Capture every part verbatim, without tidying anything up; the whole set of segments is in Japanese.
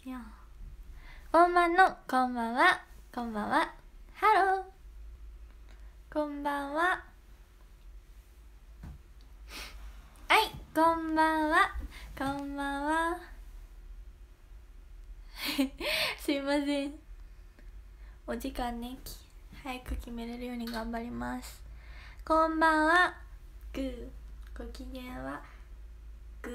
いやこんばんのこんばんはこんばんはハローこんばんははいこんばんはこんばんはすいませんお時間ね早く決めれるように頑張ります。こんばんはグーご機嫌はグ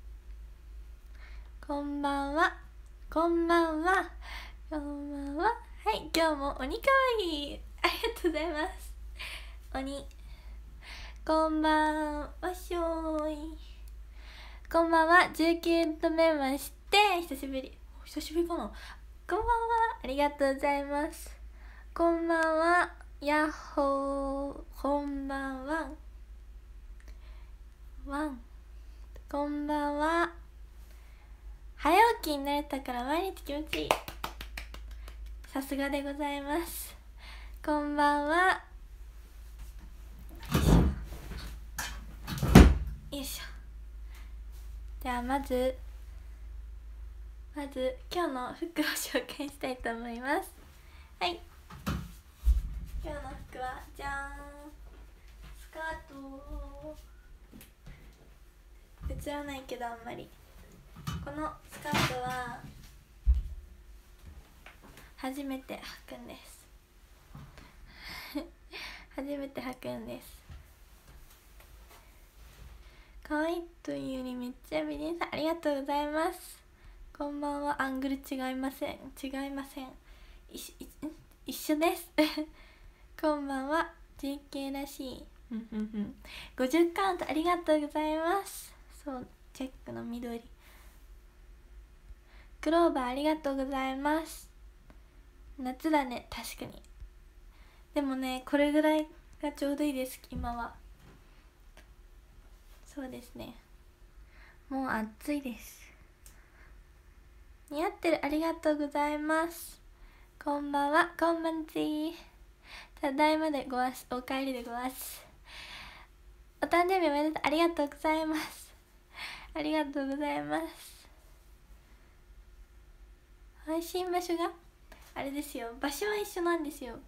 ーこんばんはこんばんはこんばんははい今日も鬼かわいいありがとうございます鬼こんばんはしょーいこんばんはじゅうきゅうとめまして久しぶり久しぶりかなこんばんはありがとうございますこんばんはやっほーこんばんはワンこんばんは早起きになれたから毎日気持ちいいさすがでございますこんばんはよいしょではまずまず今日の服を紹介したいと思います。はい今日の服はじゃーんスカート映らないけどあんまりこのスカートは初めて履くんです初めて履くんです可愛いというよりめっちゃ美人さんありがとうございますこんばんはアングル違いません違いません一一緒ですこんばんは ジェーケー らしいごじゅうカウントありがとうございますそうチェックの緑クローバーありがとうございます夏だね確かにでもねこれぐらいがちょうどいいです今はそうですねもう暑いです似合ってるありがとうございますこんばんはこんばんちただいまでごわすお帰りでごわすお誕生日おめでとうありがとうございますありがとうございます配信場所があれですよ場所は一緒なんですよ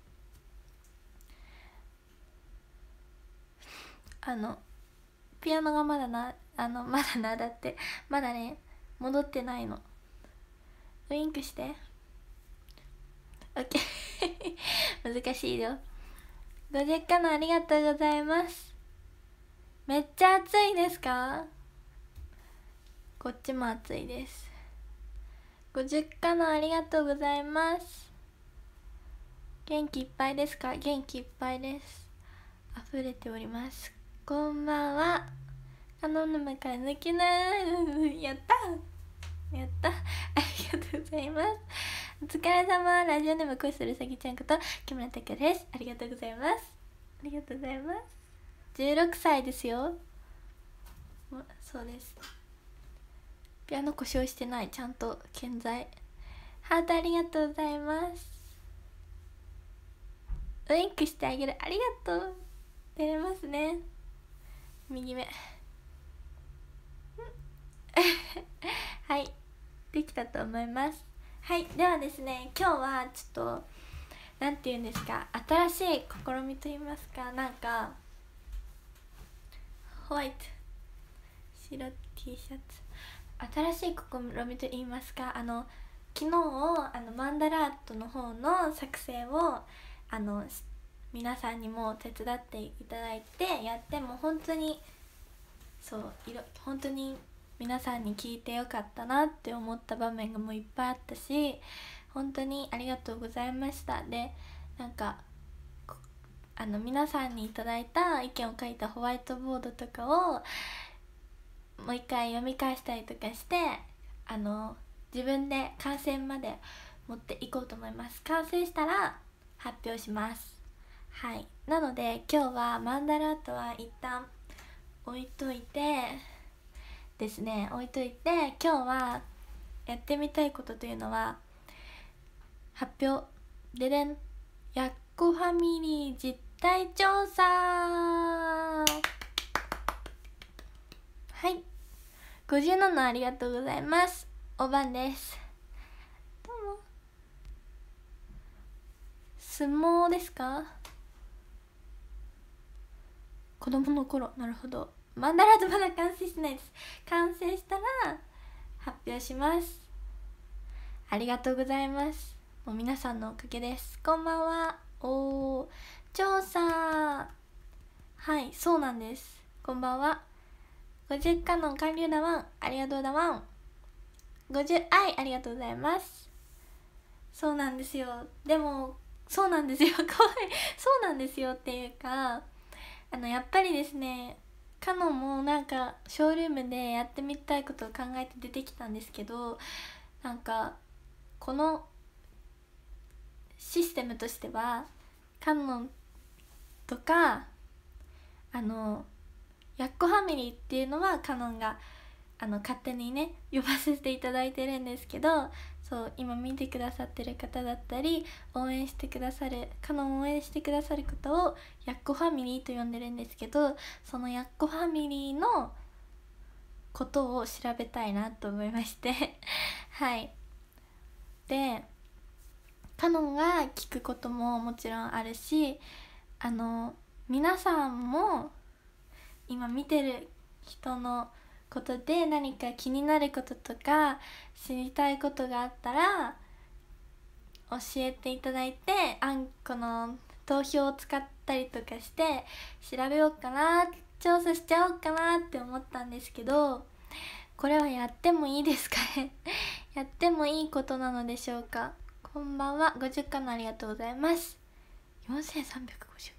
あのピアノがまだなあのまだなだってまだね戻ってないのウインクしてオッケー難しいよごじゅっかのありがとうございますめっちゃ暑いですかこっちも暑いですごじゅっかのありがとうございます元気いっぱいですか元気いっぱいです溢れておりますこんばんはカノン沼から抜けないやったやったありがとうございますお疲れ様ラジオネーム恋するうさぎちゃんこと木村拓哉ですありがとうございますありがとうございますじゅうろくさいですよそうですピアノ故障してないちゃんと健在ハートありがとうございますウインクしてあげるありがとう照れますね右目はいできたと思いますはいではですね今日はちょっとなんていうんですか新しい試みと言いますかなんかホワイト白 T シャツ新しい試みと言いますかあの昨日あのマンダラートの方の作成をあの皆さんにも手伝っていただいてやっても本当にそういろ本当に皆さんに聞いてよかったなって思った場面がもういっぱいあったし本当にありがとうございましたでなんかあの皆さんにいただいた意見を書いたホワイトボードとかをもう一回読み返したりとかしてあの自分で完成まで持っていこうと思います完成したら発表しますはいなので今日はマンダラートは一旦置いといてですね置いといて今日はやってみたいことというのは発表ででんやっこファミリー実態調査はいごじゅうななありがとうございますおばんです相撲ですか？子供の頃。なるほど。マンダラートまだ完成してないです。完成したら発表します。ありがとうございます。もう皆さんのおかげです。こんばんは。おー、調査。はい、そうなんです。こんばんは。ごじゅっカノン完了だワン。ありがとうだワン。ごじゅう愛ありがとうございます。そうなんですよ。でもそうなんですよ。かわいい。そうなんですよっていうか、あのやっぱりですね、カノンもなんかショールームでやってみたいことを考えて出てきたんですけど、なんかこのシステムとしてはカノンとかあのやっこファミリーっていうのはカノンがあの勝手にね呼ばせていただいてるんですけど、そう今見てくださってる方だったり応援してくださるカノンを応援してくださることをやっこファミリーと呼んでるんですけど、そのやっこファミリーのことを調べたいなと思いましてはい。でカノンが聞くことももちろんあるし、あの皆さんも今見てる人のことで何か気になることとか知りたいことがあったら教えていただいて、あんこの投票を使ったりとかして調べようかな、調査しちゃおうかなって思ったんですけど、これはやってもいいですかねやってもいいことなのでしょうか。こんばんは。ごじゅっカノンありがとうございます。よんせんさんびゃくごじゅう、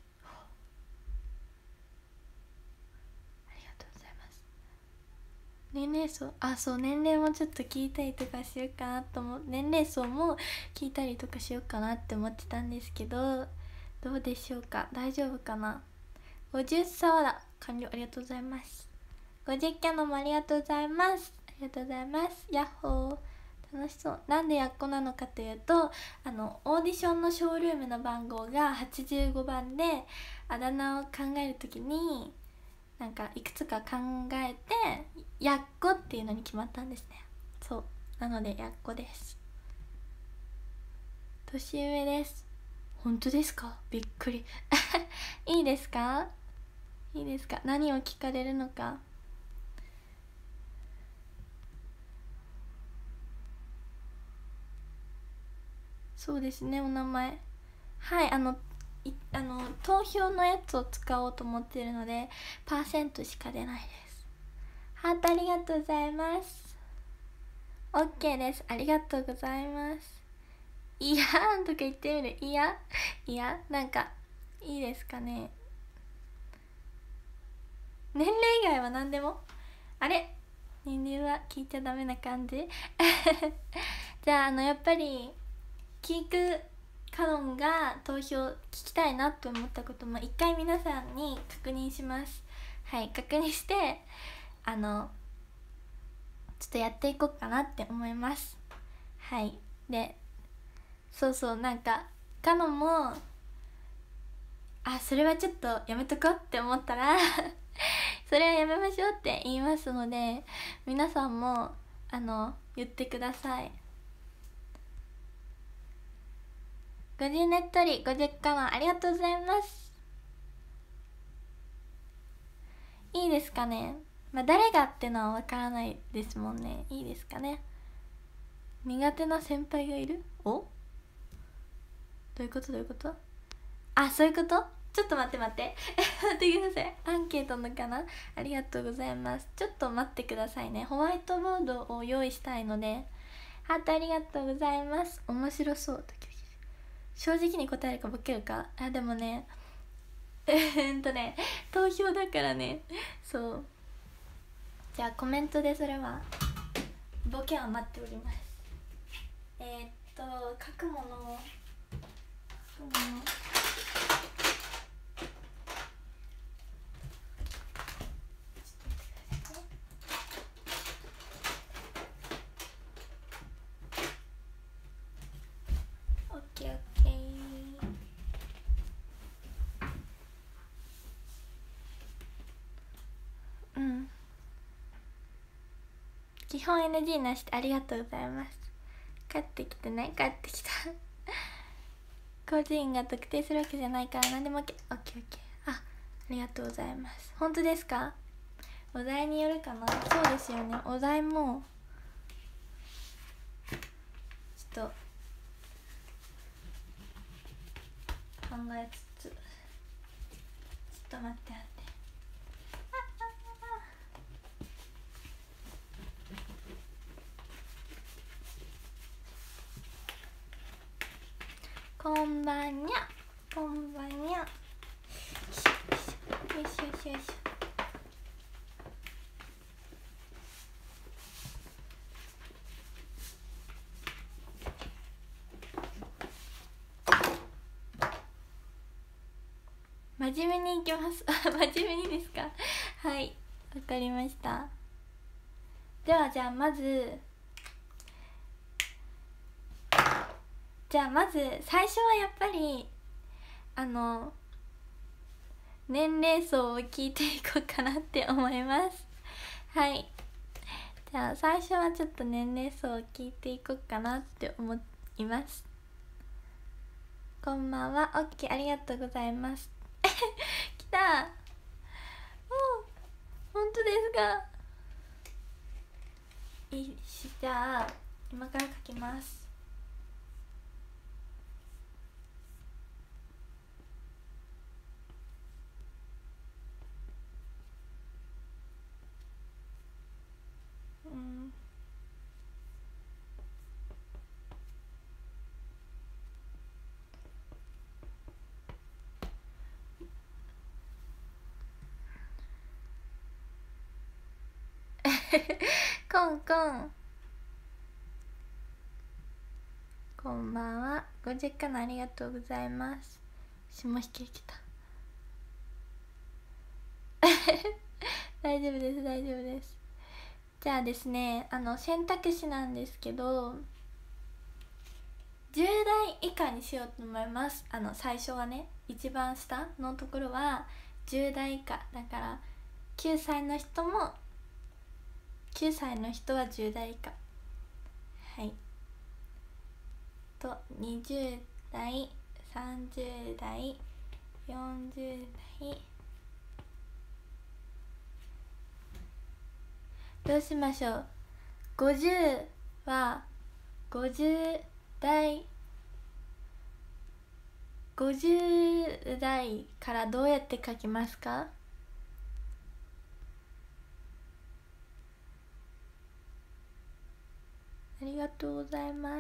ありがとうございます。年齢層、あ、そう、年齢もちょっと聞いたりとかしようかなと思う、年齢層も聞いたりとかしようかなって思ってたんですけど、どうでしょうか、大丈夫かな。ごじゅっサワラ完了、ありがとうございます。ごじゅっキャノンもありがとうございます。ありがとうございます。ヤッホー、楽しそう。なんでやっこなのかというと、あのオーディションのショールームの番号がはちじゅうごばんで、あだ名を考えるときになんかいくつか考えてやっこっていうのに決まったんですね。そうなのでやっこです。年上です。本当ですか、びっくりいいですか、いいですか、何を聞かれるのか。そうですね、お名前、はい、あのいあの投票のやつを使おうと思ってるのでパーセントしか出ないです。ハートありがとうございます。 OK です。ありがとうございます。いやーんとか言ってみる。いやいや、なんかいいですかね。年齢以外は何でも、あれ年齢は聞いちゃダメな感じじゃあ、あのやっぱり聞くカノンが投票聞きたいなと思ったことも一回皆さんに確認します。はい、確認してあのちょっとやっていこうかなって思います。はい。でそうそう、なんかカノンもあ、それはちょっとやめとこうって思ったらそれはやめましょうって言いますので、皆さんもあの言ってください。ごじゅうねっとりごじゅっカノンありがとうございます。いいですかね。まあ誰がってのはわからないですもんね。いいですかね。苦手な先輩がいる？お？どういうことどういうこと？あ、そういうこと？ちょっと待って待って待ってください。アンケートのかな。ありがとうございます。ちょっと待ってくださいね。ホワイトボードを用意したいので。ハートありがとうございます。面白そう。正直に答えるかボケるか。あ、でもねえっとね投票だからね。そう、じゃあコメントでそれはボケは待っております。えー、っと書くものを書くものオッケーオッケー。うん、基本 エヌジー なしでありがとうございます。帰ってきてね、帰ってきた個人が特定するわけじゃないから何でも OK。 オッケーオッケー。あ、ありがとうございます。本当ですか？お題によるかな。そうですよね、お題もちょっと考えつつ、ちょっと待って待って。こんばんにゃ、こんばんにゃ。よいしょよいしょよいしょよいしょ。真面目にいきます。真面目にですか？はい、わかりました。ではじゃあまずじゃあまず最初はやっぱりあの年齢層を聞いていこうかなって思います。はい、じゃあ最初はちょっと年齢層を聞いていこうかなって思います。こんばんは。 OK、 ありがとうございます。来た。お、本当ですか？いいし、じゃあ今から書きます。うん。コンコン、こんばんは。ご実家のありがとうございます。下引き来た。大丈夫です大丈夫です。じゃあですね、あの選択肢なんですけどじゅう代以下にしようと思います。あの最初はね、一番下のところはじゅう代以下だから、きゅうさいの人もきゅうさいの人はじゅう代以下、はいとにじゅう代、さんじゅう代、よんじゅう代。どうしましょう。ごじゅうはごじゅう代、ごじゅう代からどうやって書きますか？ありがとうございます。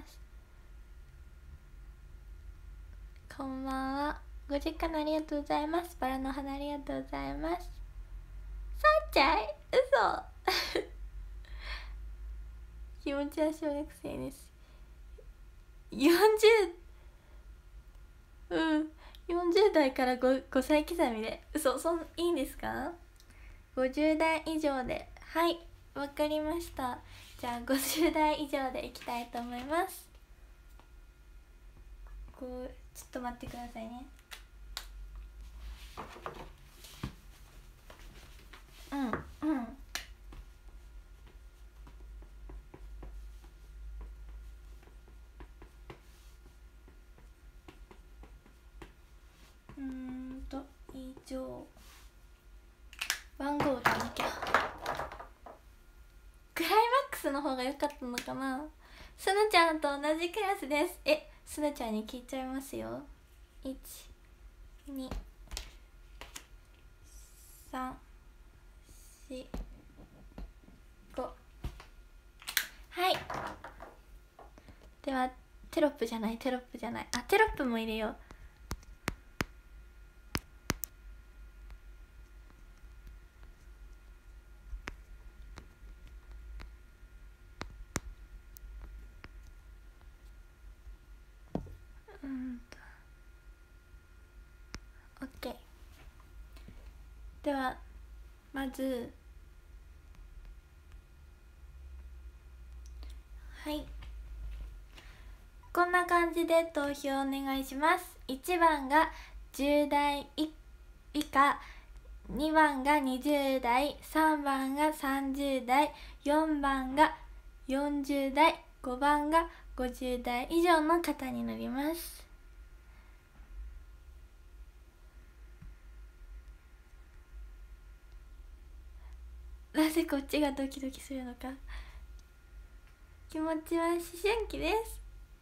こんばんは。ご実家のありがとうございます。バラの花ありがとうございます。さんちゃい、嘘。気持ちは小学生です。よんじゅう、うん、よんじゅう代から 5, 5歳刻みで、嘘、そんいいんですか？ごじゅう代以上で、はい、わかりました。じゃあごじゅう代以上でいきたいと思います。こう、ちょっと待ってくださいね。うんうんうーんと以上、番号を打たなきゃ。クライマックスの方が良かったのかな。すなちゃんと同じクラスです。え、すなちゃんに聞いちゃいますよ。いち、に、さん、し、ご。はい、ではテロップじゃないテロップじゃないあテロップも入れよう。うんと OK。 ではまず、はい、こんな感じで投票お願いします。いちばんがじゅう代以下、にばんがにじゅう代、さんばんがさんじゅう代、よんばんがよんじゅう代、ごばんがごじゅう代以上の方になります。 なぜこっちがドキドキするのか。気持ちは思春期です。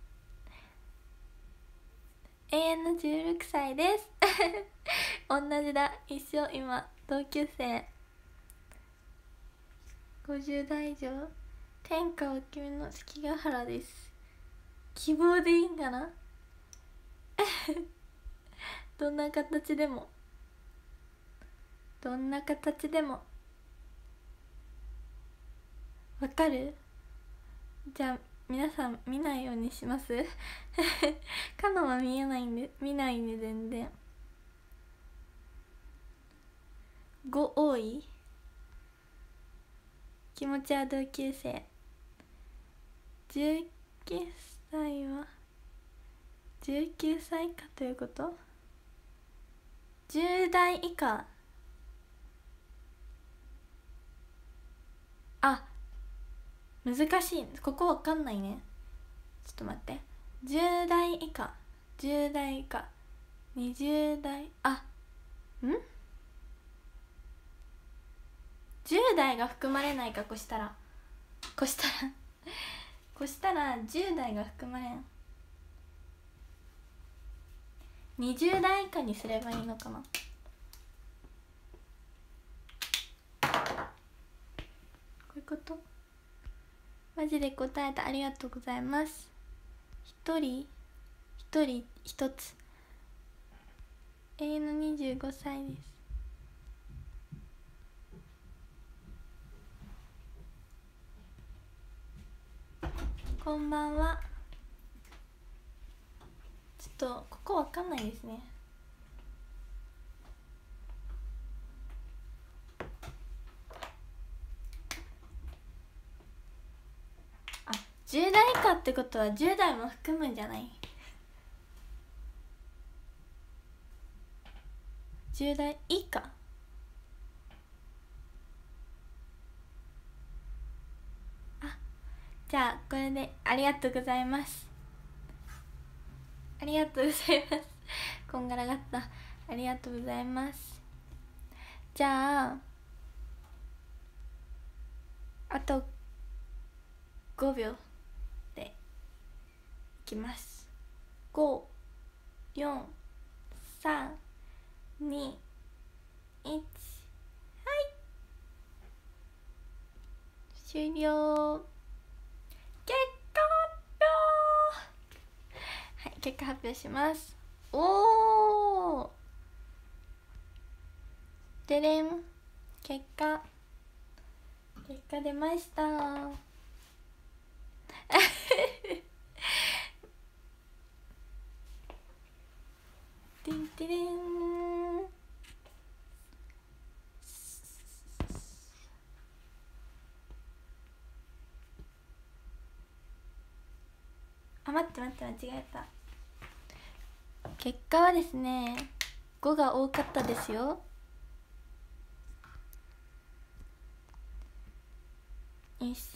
永遠のじゅうろくさいです同じだ、一緒。今同級生。ごじゅう代以上。天下を君の関ヶ原です。希望でいいんかなどんな形でもどんな形でもわかる。じゃあ皆さん見ないようにしますカノンは見えないんで、見ないんで全然。ご多い。気持ちは同級生。じゅうきゅうさいはじゅうきゅうさい以下ということ。じゅう代以下。あ、難しい。ここわかんないね。ちょっと待って。じゅう代以下、じゅう代以下、にじゅう代、あ、んじゅう代が含まれないか。越したら越したら越したらじゅう代が含まれん。にじゅう代以下にすればいいのかな。こういうこと。マジで答えた。ありがとうございます。一人一人一つ。永遠のにじゅうごさいです。こんばんは。ちょっとここわかんないですね。あ、じゅう代以下ってことはじゅう代も含むんじゃない。じゅう代以下。あ、じゃあこれで。ありがとうございます。ありがとうございますこんがらがった。ありがとうございます。じゃああとごびょうでいきます。ご、よん、さん、に、いち。はい、終了。結果発表。はい、結果発表します。おー、でれん。結果結果出ましたてんてれん。あ、待って待って、間違えた。結果はですね、ごが多かったですよ。よし、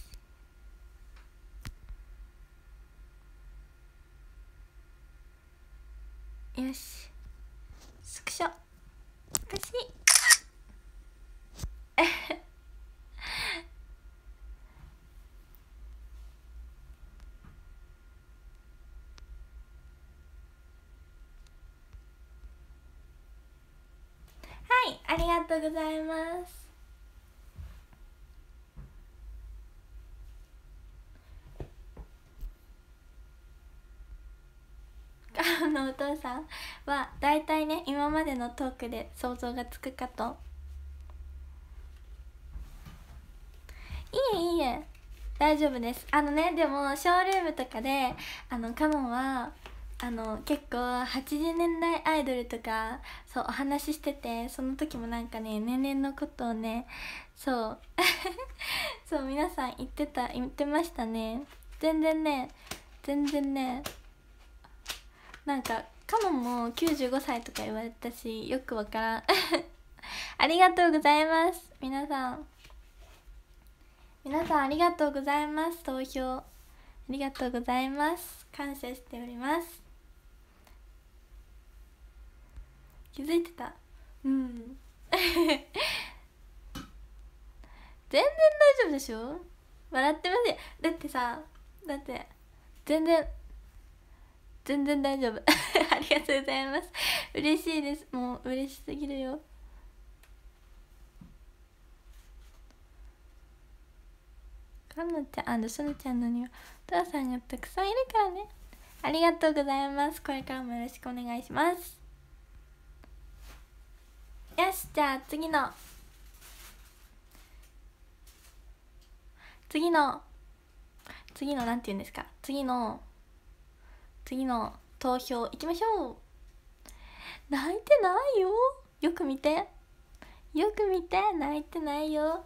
よし、スクショ。私はい、ありがとうございます。カのお父さんはだいたいね、今までのトークで想像がつくかと。いいえいいえ、大丈夫です。あのね、でもショールームとかであのカノンはあの結構はちじゅうねんだいアイドルとかそうお話ししてて、その時もなんかね、年々のことをね、そうそう皆さん言ってた言ってましたね。全然ね全然ね、なんかカノンもきゅうじゅうごさいとか言われたし、よくわからんありがとうございます。皆さん皆さんありがとうございます。投票ありがとうございます。感謝しております。気づいてた。うん全然大丈夫でしょ。笑ってますよ。だってさ、だって全然全然大丈夫ありがとうございます。嬉しいです。もう嬉しすぎるよ。かのちゃんしのちゃんのにはお父さんがたくさんいるからね。ありがとうございます。これからもよろしくお願いします。よし、じゃあ次の次の次のなんて言うんですか、次の次の投票行きましょう。泣いてないよ、よく見てよく見て、泣いてないよ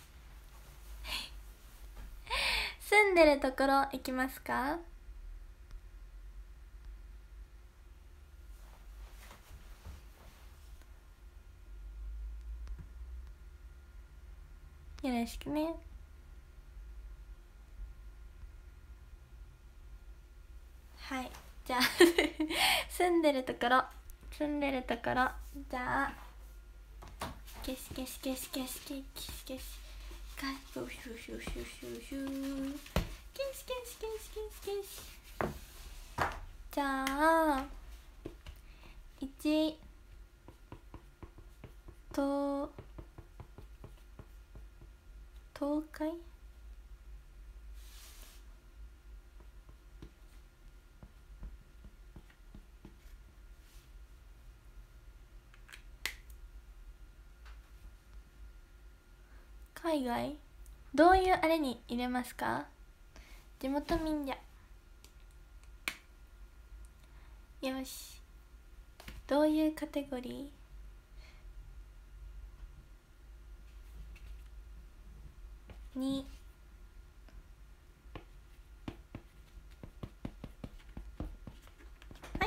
住んでるところ行きますか。よろしくね。はい、じゃあ住んでるところ住んでるところじゃあ消し消し消し消し消し消し消し消し消し消し消し消し消し消し。じゃあいちと東海海外どういうあれに入れますか。地元民じゃ。よし、どういうカテゴリーにはい。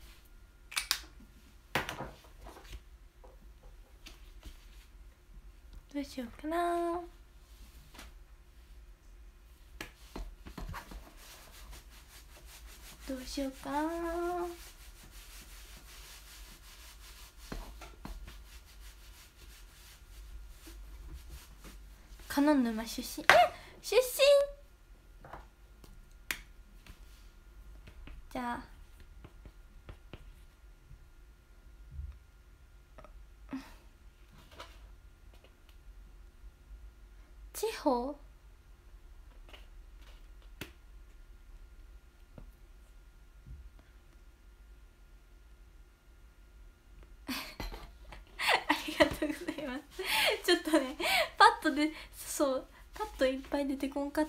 どうしようかな。どうしようかな。鹿沼出身。え、出身。じゃあ地方ありがとうございます。ちょっとね、パッとで、そうパッといっぱい出てこんかった。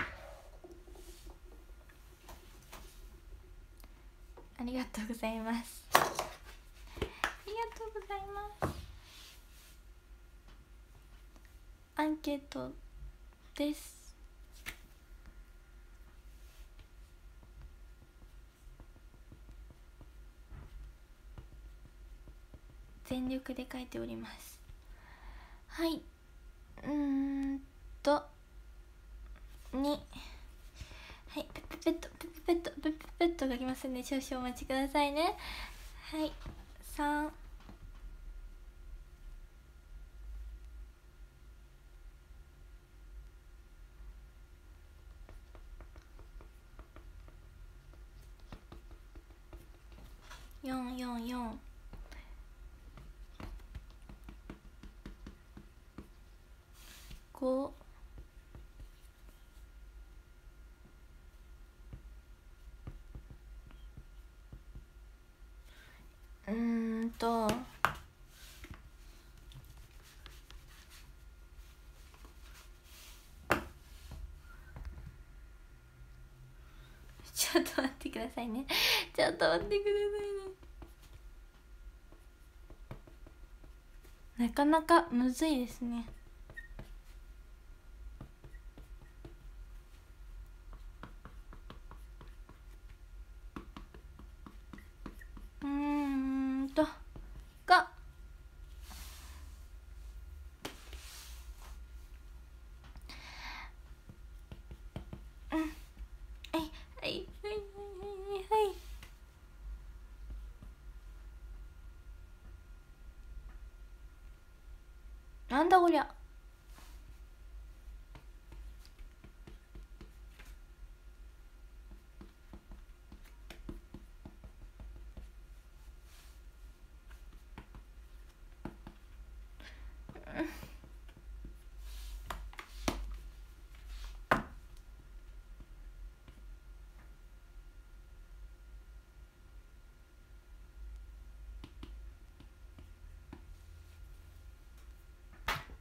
ありがとうございます。ありがとうございます。アンケートです。全力で書いております。はい、うーんとに、はい、ペペペットペペペットペペペット書きますね。少々お待ちくださいね。はい、さん、よんよんよん、ご、うーんとちょっと待ってくださいね。ちょっと待ってくださいね。なかなかむずいですね。うーんとがうんはいはいはいはいはいはい。なんだこりゃ。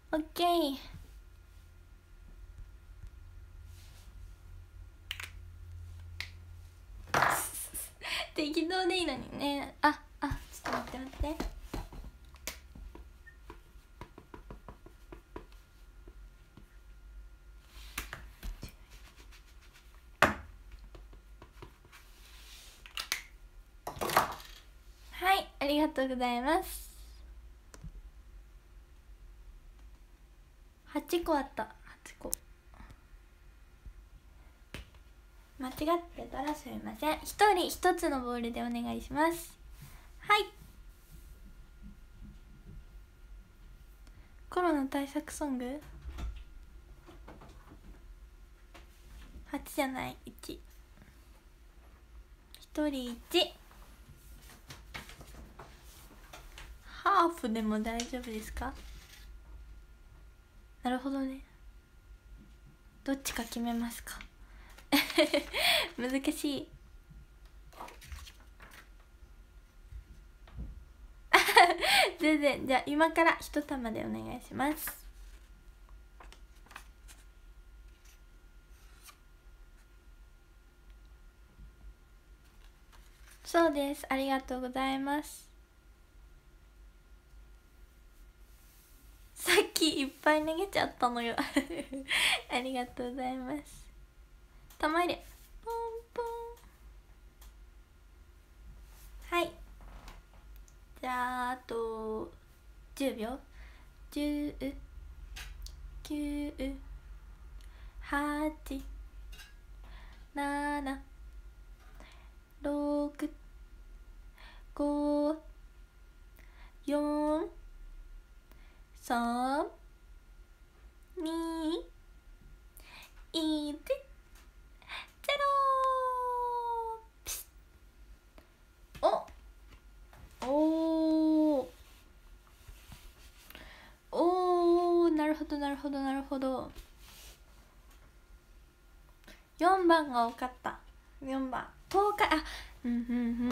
オッケー。適当でいいのにね。ああ、ちょっと待って待って。はい、ありがとうございます。はちこあった。はちこ間違ってたらすみません。ひとりひとつのボールでお願いします。はい。コロナ対策ソングはちじゃない、いち。ひとりいち。ハーフでも大丈夫ですか？なるほどね。どっちか決めますか？難しい。全然。じゃあ今から一玉でお願いします。そうです、ありがとうございます。さっきいっぱい投げちゃったのよ。ありがとうございます。玉入れポンポン。はい、じゃああとじゅうびょう。じゅう、きゅう、はち、なな、ろく、ご、よん、さん、に、いち、ゼロ。ピシッ。おおおお、なるほどなるほどなるほど。よんばんが多かった。よんばん東海。あ、うんうんうん、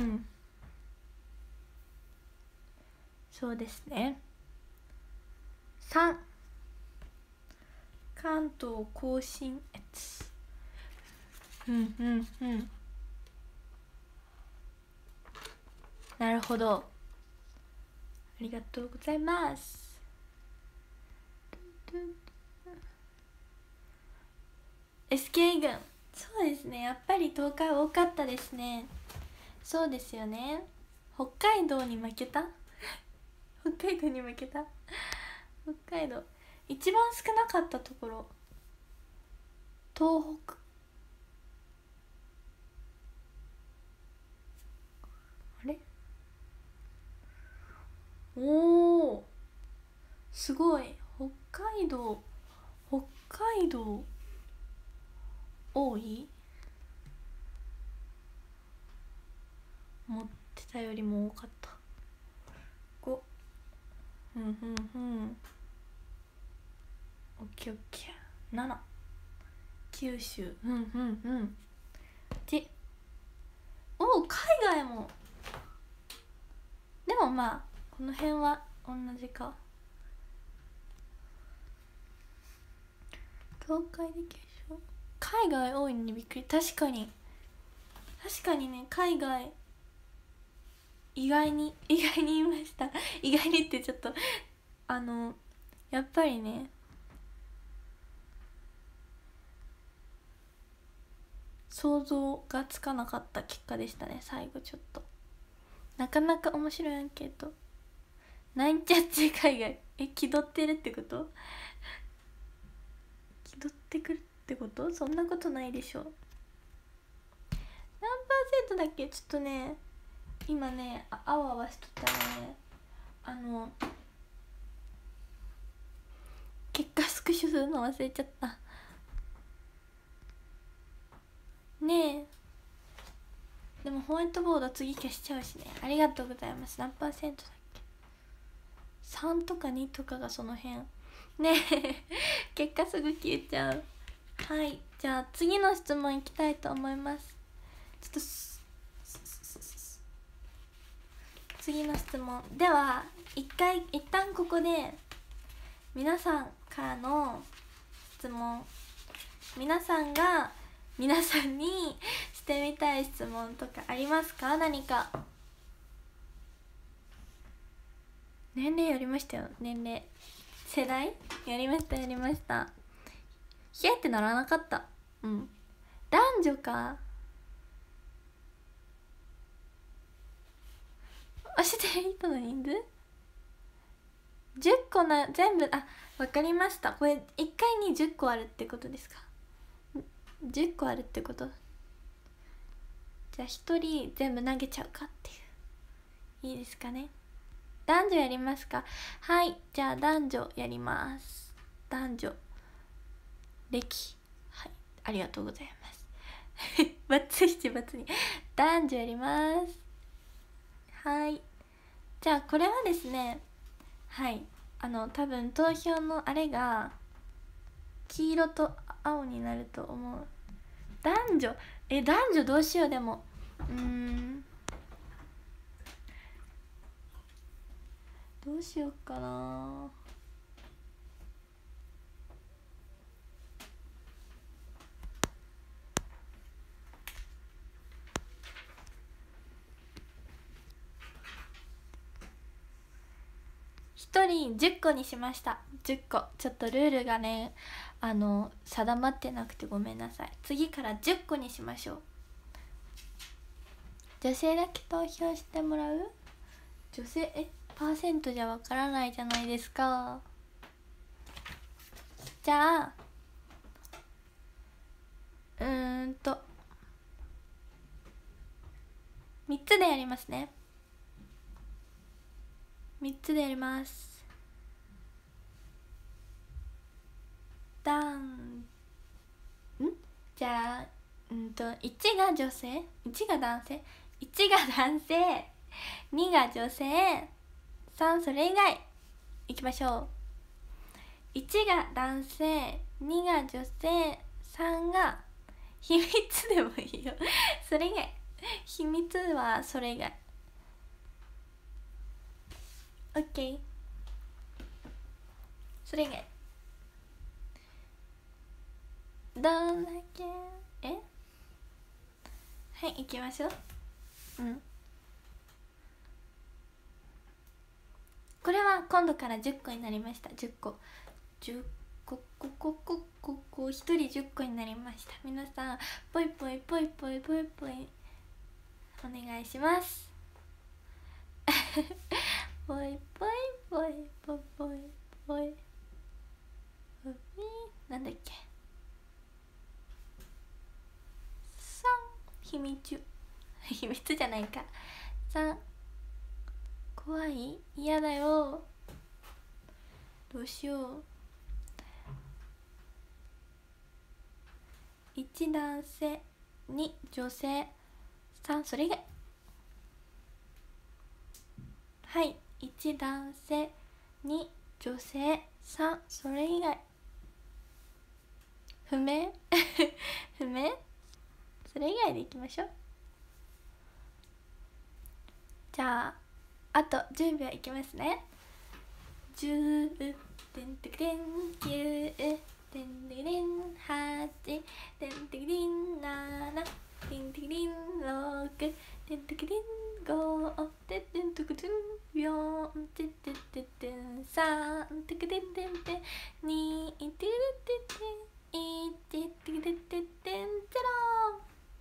そうですね。さん、関東甲信越。うんうんうん、なるほど、ありがとうございます。エスケー 軍、そうですね、やっぱり東海多かったですね。そうですよね。北海道に負けた。北海道に負けた。北海道一番少なかったところ、東北。あれ、おお、すごい。北海道、北海道多い。思ってたよりも多かった。ご、うんうんうん、オッケーオッケー。なな、九州、うんうんうん。で、おお、海外も。でもまあこの辺は同じか。東海で継承、海外多いのにびっくり。確かに確かにね、海外意外に意外に言いました。意外にってちょっとあのやっぱりね、想像がつかなかった結果でしたね。最後ちょっとなかなか面白いアンケート。なんちゃって海外、え、気取ってるってこと？気取ってくるってこと？そんなことないでしょ。何パーセントだっけ？ちょっとね今ね、ああわあわしとったらね、あの結果スクショするの忘れちゃった。ねえ、でもホワイトボード次消しちゃうしね。ありがとうございます。何パーセントだっけ？さんとかにとかがその辺ねえ。結果すぐ消えちゃう。はい、じゃあ次の質問いきたいと思います。ちょっと次の質問では一回一旦ここで皆さんからの質問、皆さんが皆さんにしてみたい質問とかありますか？何か。年齢やりましたよ。年齢世代やりましたやりました。ひえってならなかった。うん。男女か。教えていたの人数じゅっこな、全部、あ、わかりました。これいっかいにじゅっこあるってことですか？じゅっこあるってこと。じゃあひとり全部投げちゃうかっていう。いいですかね。男女やりますか？はい、じゃあ男女やります。男女歴、はい、ありがとうございますバツイチバツに男女やります。はい、じゃあこれはですね、はい、あの多分投票のあれが黄色と青になると思う。男女、え男女どうしよう。でもうーんどうしようかな。ひとりじゅっこにしました。じゅっこ。ちょっとルールがね、あの定まってなくてごめんなさい。次からじゅっこにしましょう。女性だけ投票してもらう？女性、えパーセントじゃわからないじゃないですか。じゃあうーんとみっつでやりますね。みっつでやります。だんんじゃあうんといちが女性、いちが男性、いちが男性、にが女性、さんそれ以外いきましょう。いちが男性、にが女性、さんが秘密でもいいよそれ以外、秘密はそれ以外。 OK、 それ以外どんだけ、えはい、行きましょう。うんこれは今度からじゅっこになりました。じゅっこじゅっここここここひとりじゅっこになりました。皆さんぽいぽいぽいぽいぽいぽいお願いしますぽいぽいぽいぽいぽいぽいぽいなんだっけ、さん秘密秘密じゃないか。さん怖い、嫌だよ、どうしよう。いち男性、に女性、さんそれ以外。はい、いち男性、に女性、さんそれ以外。不明不明、それ以外でいきましょう。じゃああとじゅうびょういきますね。じゅうてんてくてん、きゅうてんてくてん、はちてんてくてん、ななてんてくてん、ろくてんてくてん、ごてんてくてん、よんてんてんてんてん、さんてくてんてんてん、にてんてんてんてん、いちてんてんてんてん、ゼロ。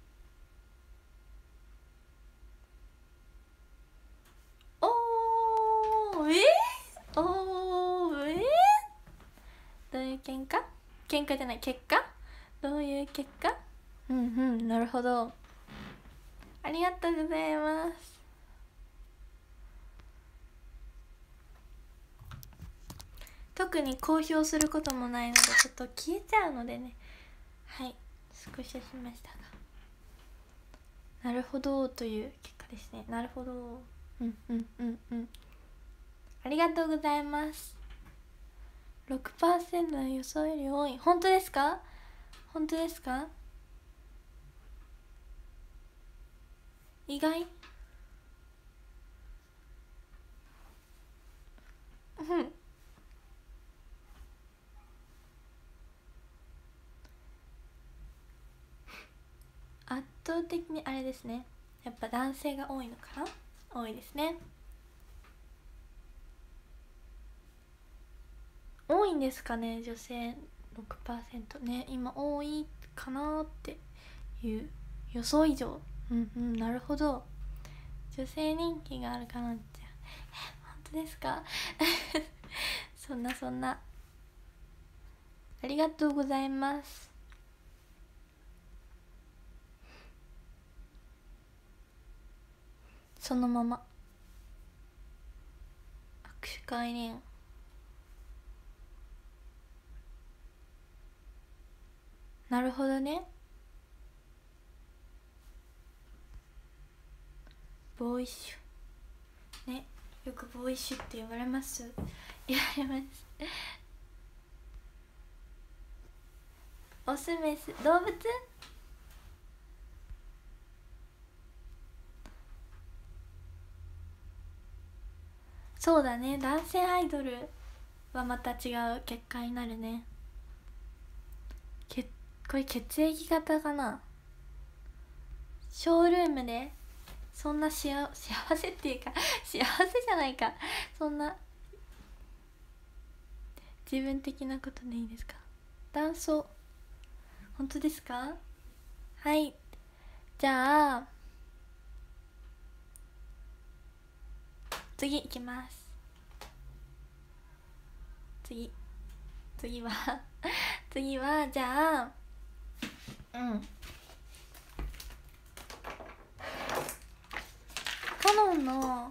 おーえー、おーえー、どういう喧嘩喧嘩じゃない結果、どういう結果。うんうんなるほど、ありがとうございます。特に公表することもないのでちょっと消えちゃうのでね、はいスクショしましたが、なるほどという結果ですね。なるほど、うんうんうんうん、ありがとうございます。 ろくパーセント の予想より多い。本当ですか？本当ですか？意外うん倒的にあれですね、やっぱ男性が多いのかな。多いですね。多いんですかね、女性 ろくパーセント ね。今多いかなっていう予想以上。うんうん、なるほど。女性人気があるかなって。え、本当ですかそんなそんな、ありがとうございます。そのまま握手会ね。なるほどね。ボーイッシュね、よくボーイッシュって言われます。言われます。オスメス動物。そうだね、男性アイドルはまた違う結果になるね。けこれ血液型かな。ショールームでそんな幸幸せっていうか幸せじゃないか、そんな自分的なことでいいですか。男装。本当ですか。はい、じゃあ次いきます。次次は次はじゃあうんカノンの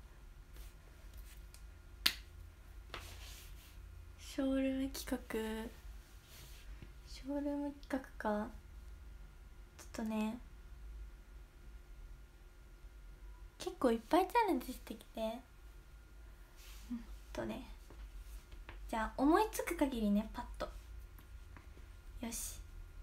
ショールーム企画、ショールーム企画か。ちょっとね、結構いっぱいチャレンジしてきて、うんとね、じゃあ思いつく限りね、パッと。よし。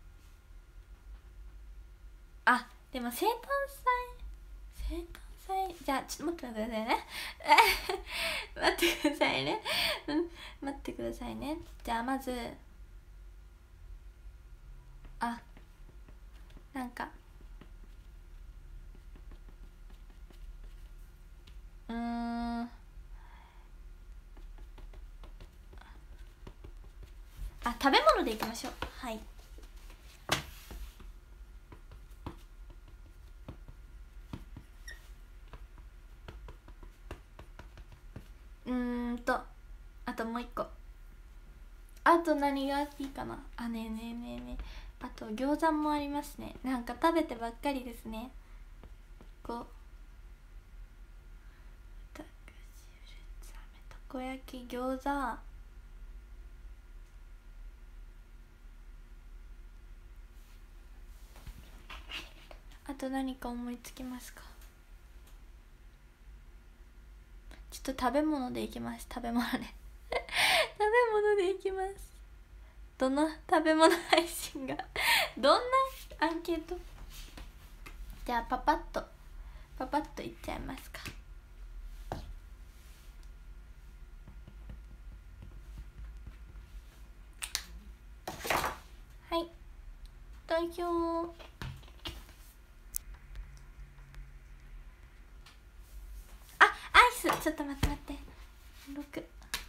あ、でも生誕祭、生誕祭、じゃあちょっと待ってくださいね待ってくださいねうん待ってくださいね。じゃあまず、あ、なんかうーん、あ、食べ物でいきましょう。はい。うーんとあともう一個。あと何がいいかな。あ、ねえねえねえねえ、あと餃子もありますね。なんか食べてばっかりですね。こうたこ焼き、餃子、あと何か思いつきますか。ちょっと食べ物でいきます。食べ物で食べ物でいきます。どの食べ物配信がどんなアンケート。じゃあパパッとパパッといっちゃいますか。はい、投票。あ、アイス、ちょっと待って待って、ろく、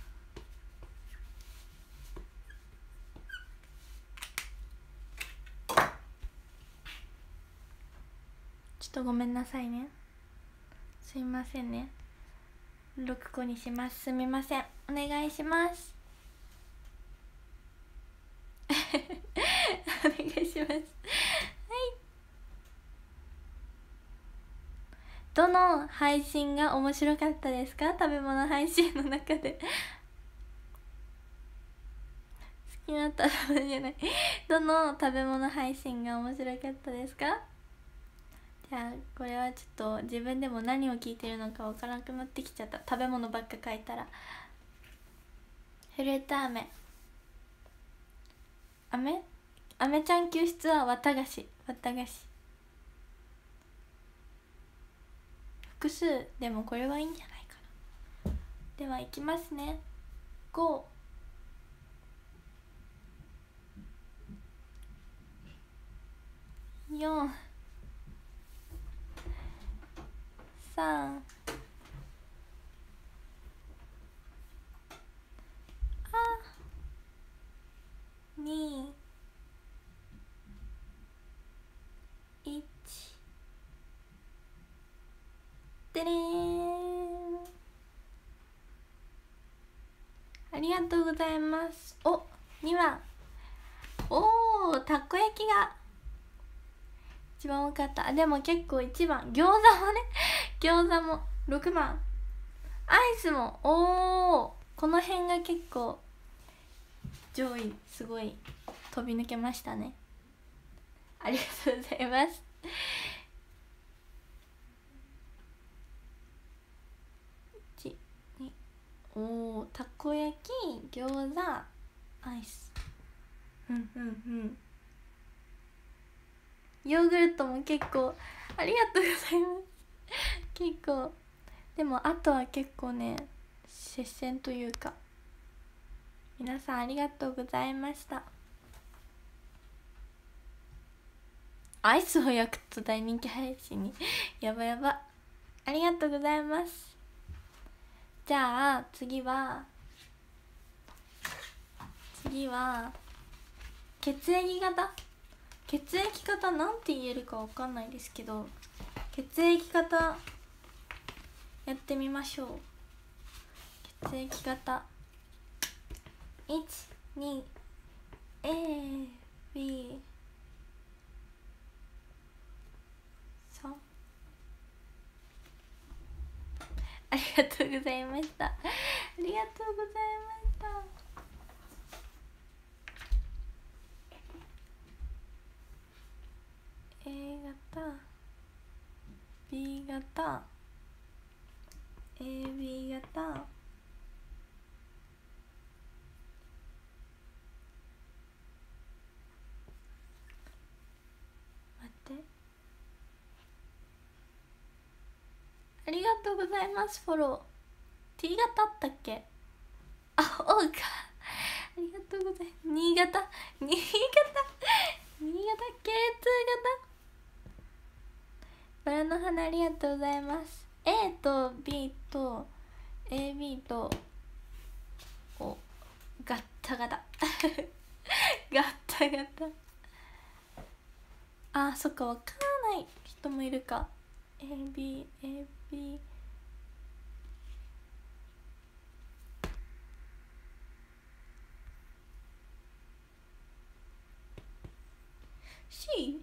ちょっとごめんなさいね、すいませんね。ろっこにします。すみません、お願いしますお願いします。はい、どの配信が面白かったですか。食べ物配信の中で好きな食べ物じゃないどの食べ物配信が面白かったですか。じゃあこれはちょっと自分でも何を聞いてるのかわからなくなってきちゃった。食べ物ばっか書いたら。フルーツ飴、飴飴ちゃん救出は綿菓子、綿菓子複数でもこれはいいんじゃないかな。ではいきますね。ご、よん、 た。あにいちでれーん。ありがとうございます。お、にばん。おお、たこ焼きが一番多かった。でも結構いちばん餃子もね餃子もろくばん、アイスもおお、この辺が結構上位すごい飛び抜けましたね。ありがとうございます。いち、に、おお、たこ焼き、餃子、アイス、うんうんうん、ヨーグルトも結構ありがとうございます結構でもあとは結構ね接戦というか、皆さんありがとうございました。アイスを焼くと大人気配信にやばやば、ありがとうございます。じゃあ次は次は血液型血液型なんて言えるかわかんないですけど、血液型やってみましょう。血液型いち、に、エー、ビー、さん。ありがとうございました。ありがとうございました。A 型、B 型、エービー 型、待って、ありがとうございます。フォロー T 型あったっけ。あ、O か。ありがとうございます。新潟新潟新潟 ケーツー 型、バラの花ありがとうございます。 A と B と エービー とおガッタガタガッタガタ、あ、そっか、わからない人もいるか。 エービー エービー C。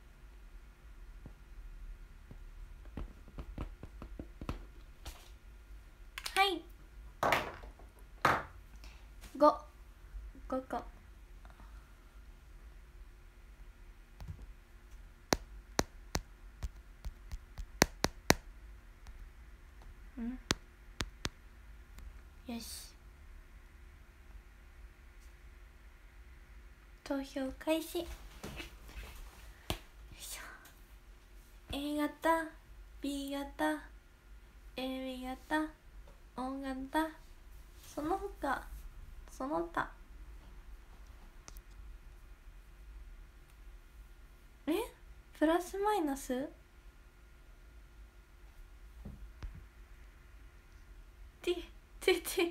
はいご、ごこ。うんよし、投票開始。よいしょ。 A 型、 B 型、 エービー 型、 O 型、その他その他。え、プラスマイナスてててカチューシャ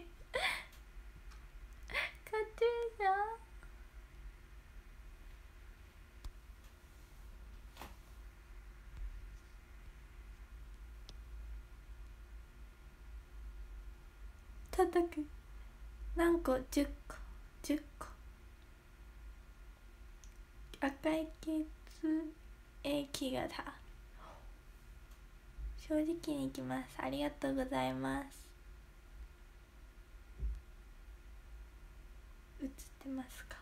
叩く。何個？じゅっこじゅっこ。赤い血液型、正直にいきます。ありがとうございます。映ってますか？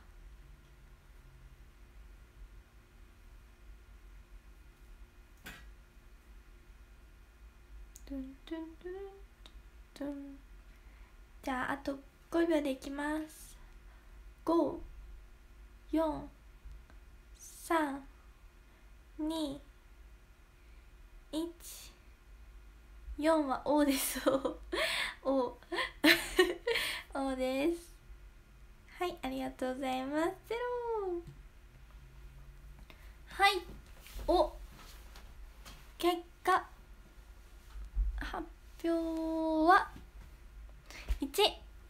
トゥントゥントゥントゥン。じゃああとごびょうでいきます。ご、よん、さん、に、いち。よんは O です。O O です。はい、ありがとうございます。ゼロ。はい、お、結果表はいち。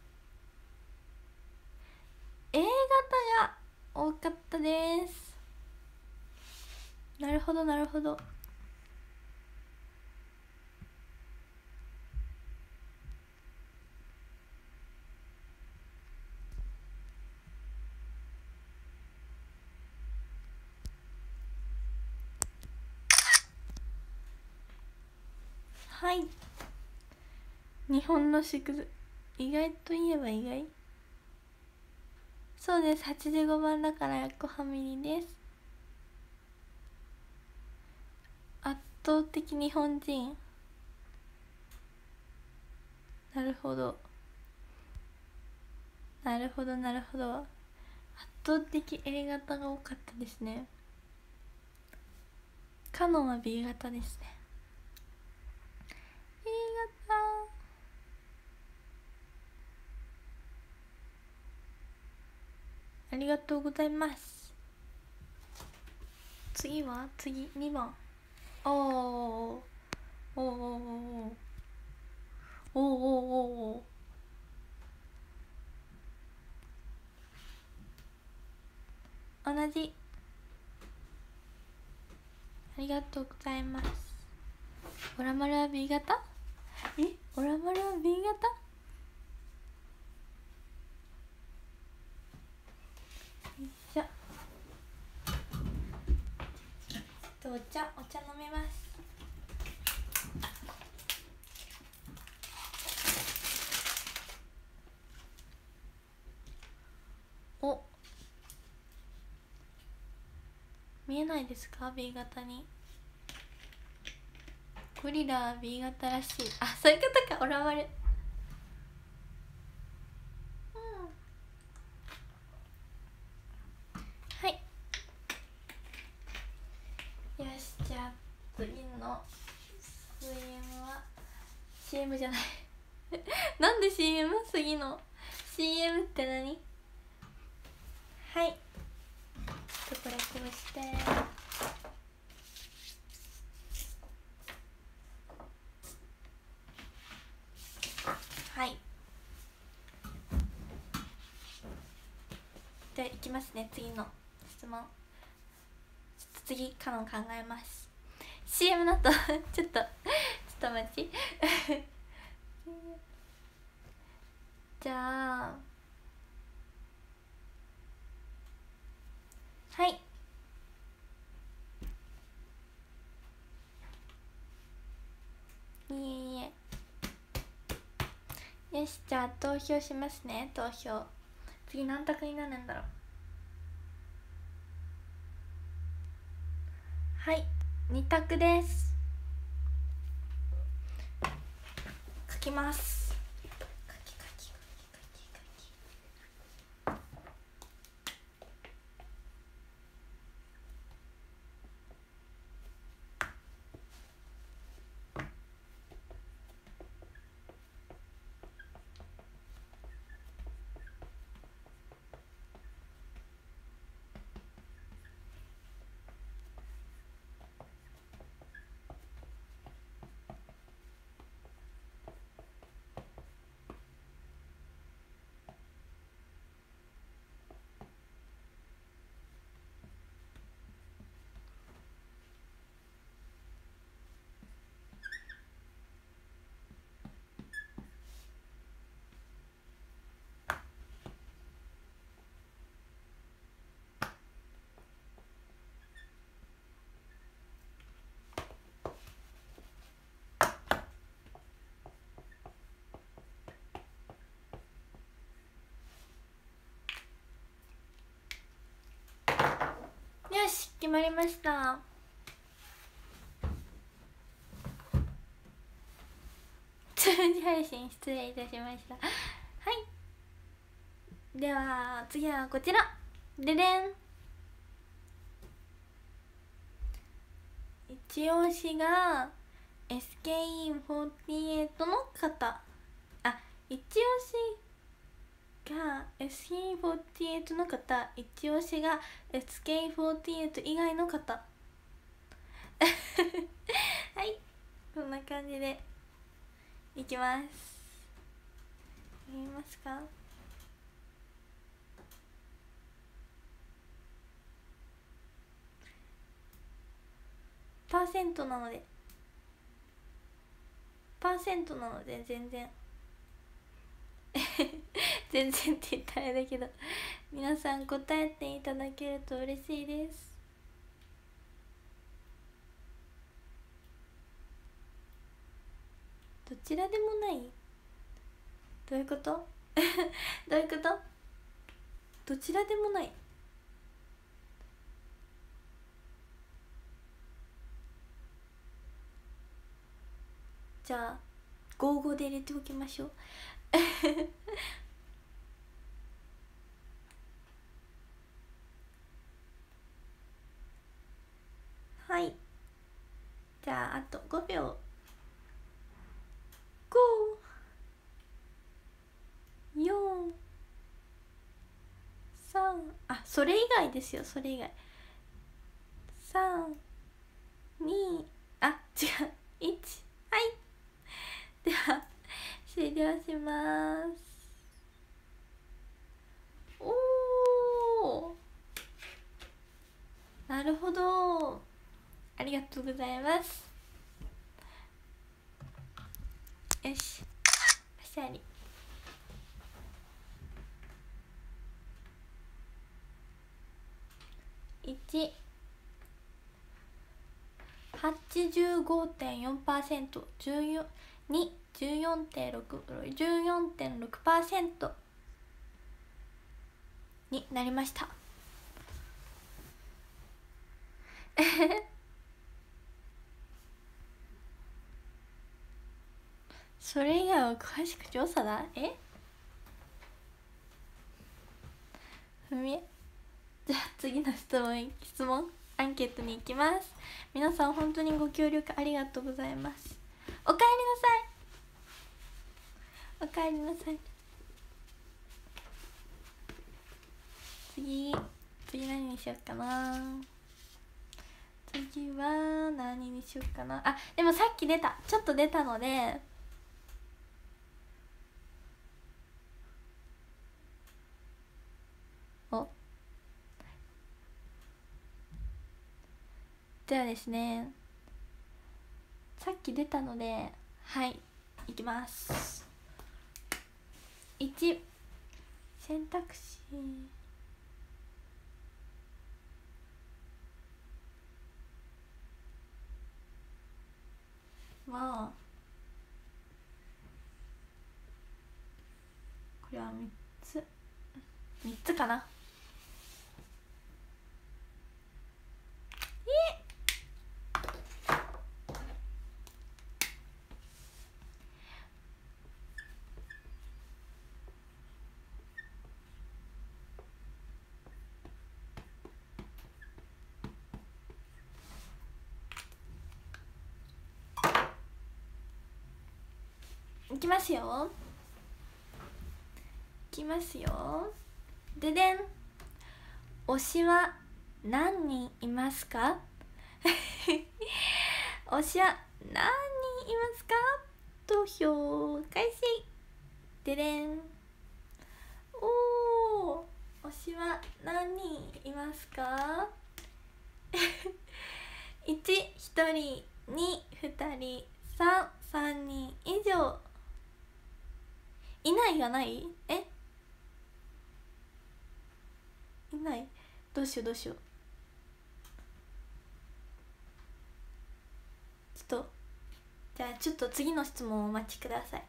A 型が多かったです。なるほどなるほど。はい、日本の縮図、意外といえば意外。そうです、はちじゅうごばんだから横ファミリーです。圧倒的日本人。なるほどなるほどなるほど。圧倒的 A 型が多かったですね。カノンは B 型ですね。 A 型、ありがとうございます。次は次にばん。おおおおおおおおおお、同じ。ありがとうございます。オラマルは B 型？え、オラマルは B 型？よいしょ。お茶お茶飲みます。お、見えないですか B 型に。ゴリラは B 型らしい。あ、そういうことか。オラマル、うん、はい。よし、じゃあ次の シーエム は シーエム じゃないなんで シーエム？ 次の シーエム って何？はい、ちょっとこれこうして、はい。じゃあいきますね、次の質問。ちょっと次カノン考えます。 シーエム だとちょっとちょっと待ちじゃあはい、いえいえ。よし、じゃあ投票しますね。投票、次何択になるんだろう。はい、に択です。書きます。書き書き書き書き書き。よし、決まりました。通知配信失礼いたしました。はい、では次はこちらででん。一押しが エスケーイーフォーティーエイト の方。あ、一押しが エスケーイーフォーティーエイト の方、一押しが エスケーイーフォーティーエイト 以外の方はい、こんな感じでいきます。見えますか？パーセントなのでパーセントなので全然全然って言ったらあれだけど、皆さん答えていただけると嬉しいです。どちらでもない？どういうこと？どういうこと？どちらでもない。じゃあごじゅうごで入れておきましょう。はい、じゃああとごびょう。ご、よん、さん、あ、それ以外ですよ、それ以外。さん、に、あ、違う、いち。はい、では終了します。おお、なるほど、ありがとうございます。よし、パシャリ。いち、はちじゅうごてんよんパーセント、に、じゅうよんてんろく、じゅうよんてんろくパーセント になりました。それ以外は詳しく調査だ。えふみえ、じゃあ次の質問質問アンケートに行きます。皆さん本当にご協力ありがとうございます。おかえりなさい、おかえりなさい。次次何にしようかな。次は何にしようかな。あ、でもさっき出たちょっと出たので、お、じゃあですね、さっき出たので、はい、いきます。いち、選択肢はこれはみっつみっつかな。いきますよ、いきますよ。ででん、推しは何人いますか？推しは何人いますか？投票開始。ででん、おお、推しは何人いますか？いち、ひとり、に、ふたり、さん、さんにん以上。いないがない？え、いない、どうしようどうしよう。ちょっとじゃあちょっと次の質問をお待ちください。はい、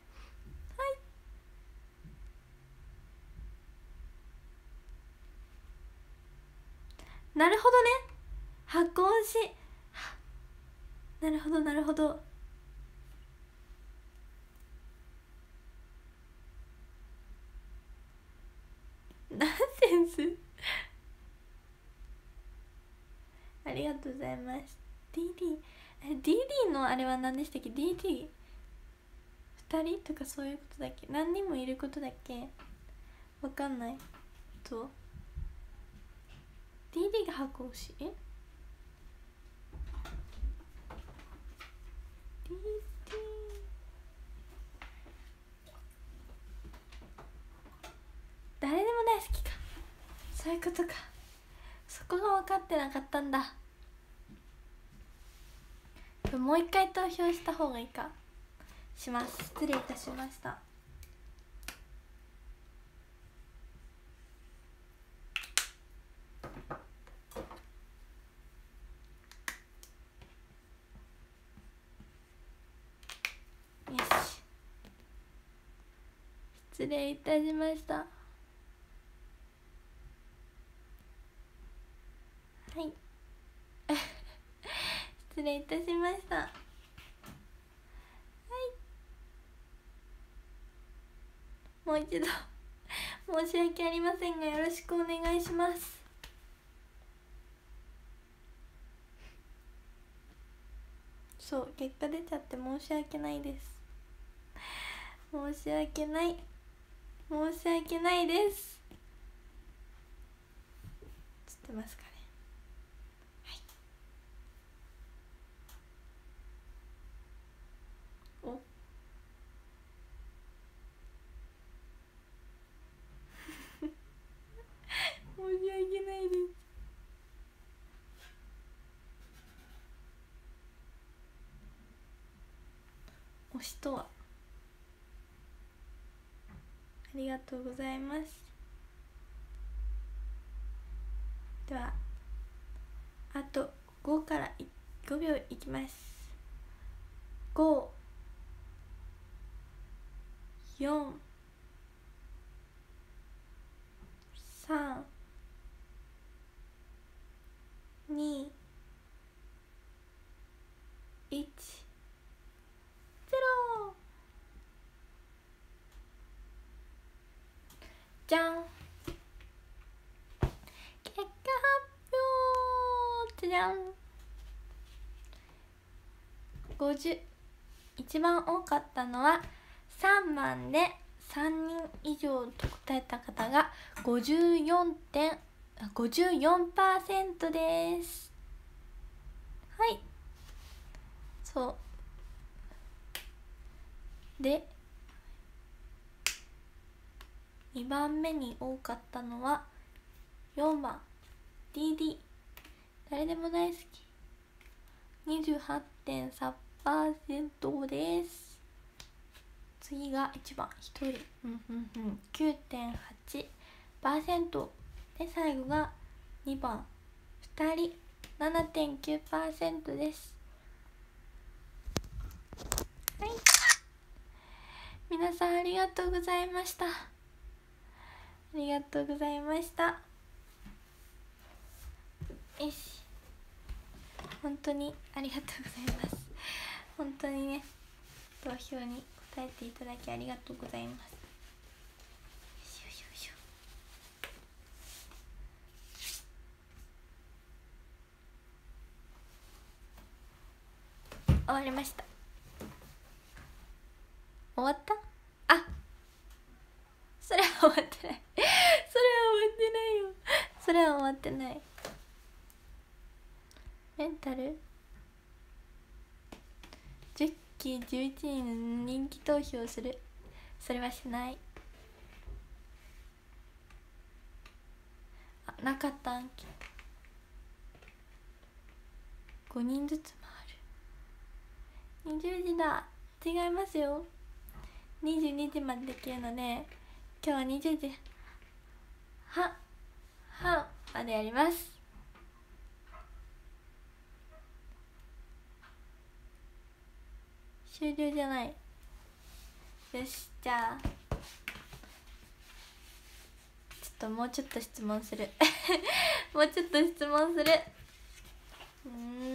なるほどね、箱推し、なるほどなるほど。ナンセンス。ありがとうございます。 ディーディー え ディーディー のあれは何でしたっけ？ ディーディーふたりとかそういうことだっけ？何人もいることだっけ？わかんないと。 ディーディー が箱推し、え ディーディーことか。そこが分かってなかったんだ。もう一回投票した方がいいか。します。失礼いたしました。よし、失礼いたしました。はい。失礼いたしました。はい。もう一度申し訳ありませんが、よろしくお願いします。そう、結果出ちゃって申し訳ないです。申し訳ない。申し訳ないです。つってますかね。はい。お申し訳ないです。推しとは。ありがとうございます。ではあとごからごびょういきます。ご、よん、さん、に、いち、ゼロ。じゃん、結果発表。じゃじゃん。ごじゅう、一番多かったのはさんばんでさんにん以上答えた方が ごじゅうよんてんごじゅうよんパーセント です。はい。そうで、にばんめに多かったのはよんばん ディーディー、 誰でも大好き にじゅうはちてんさんパーセント です。次がいちばんひとり、うんうんうん、きゅうてんはちパーセント で、最後がにばんふたり ななてんきゅうパーセント です。はい、皆さんありがとうございました。ありがとうございました。よし、本当にありがとうございます。本当にね、投票に答えていただきありがとうございます。よいしょよいしょ。終わりました。終わった？あ、それは終わってない。それは終わってないよ。それは終わってない。メンタルじゅっきじゅういちにんの人気投票する。それはしない。あ、なかった案件ごにんずつ回る。にじゅうじだ。違いますよ。にじゅうにじまでできるので、今日はにじゅうじははまでやります。終了じゃない。よし、じゃあちょっともうちょっと質問する。もうちょっと質問する。うー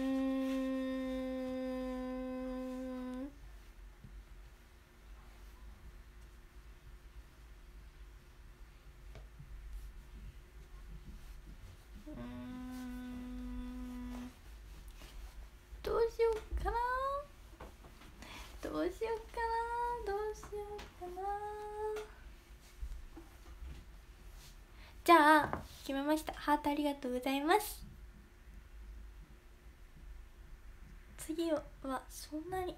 んうーんどうしようかな。どうしようかな。どうしようかな。じゃあ決めました。ハートありがとうございます。次はそんなに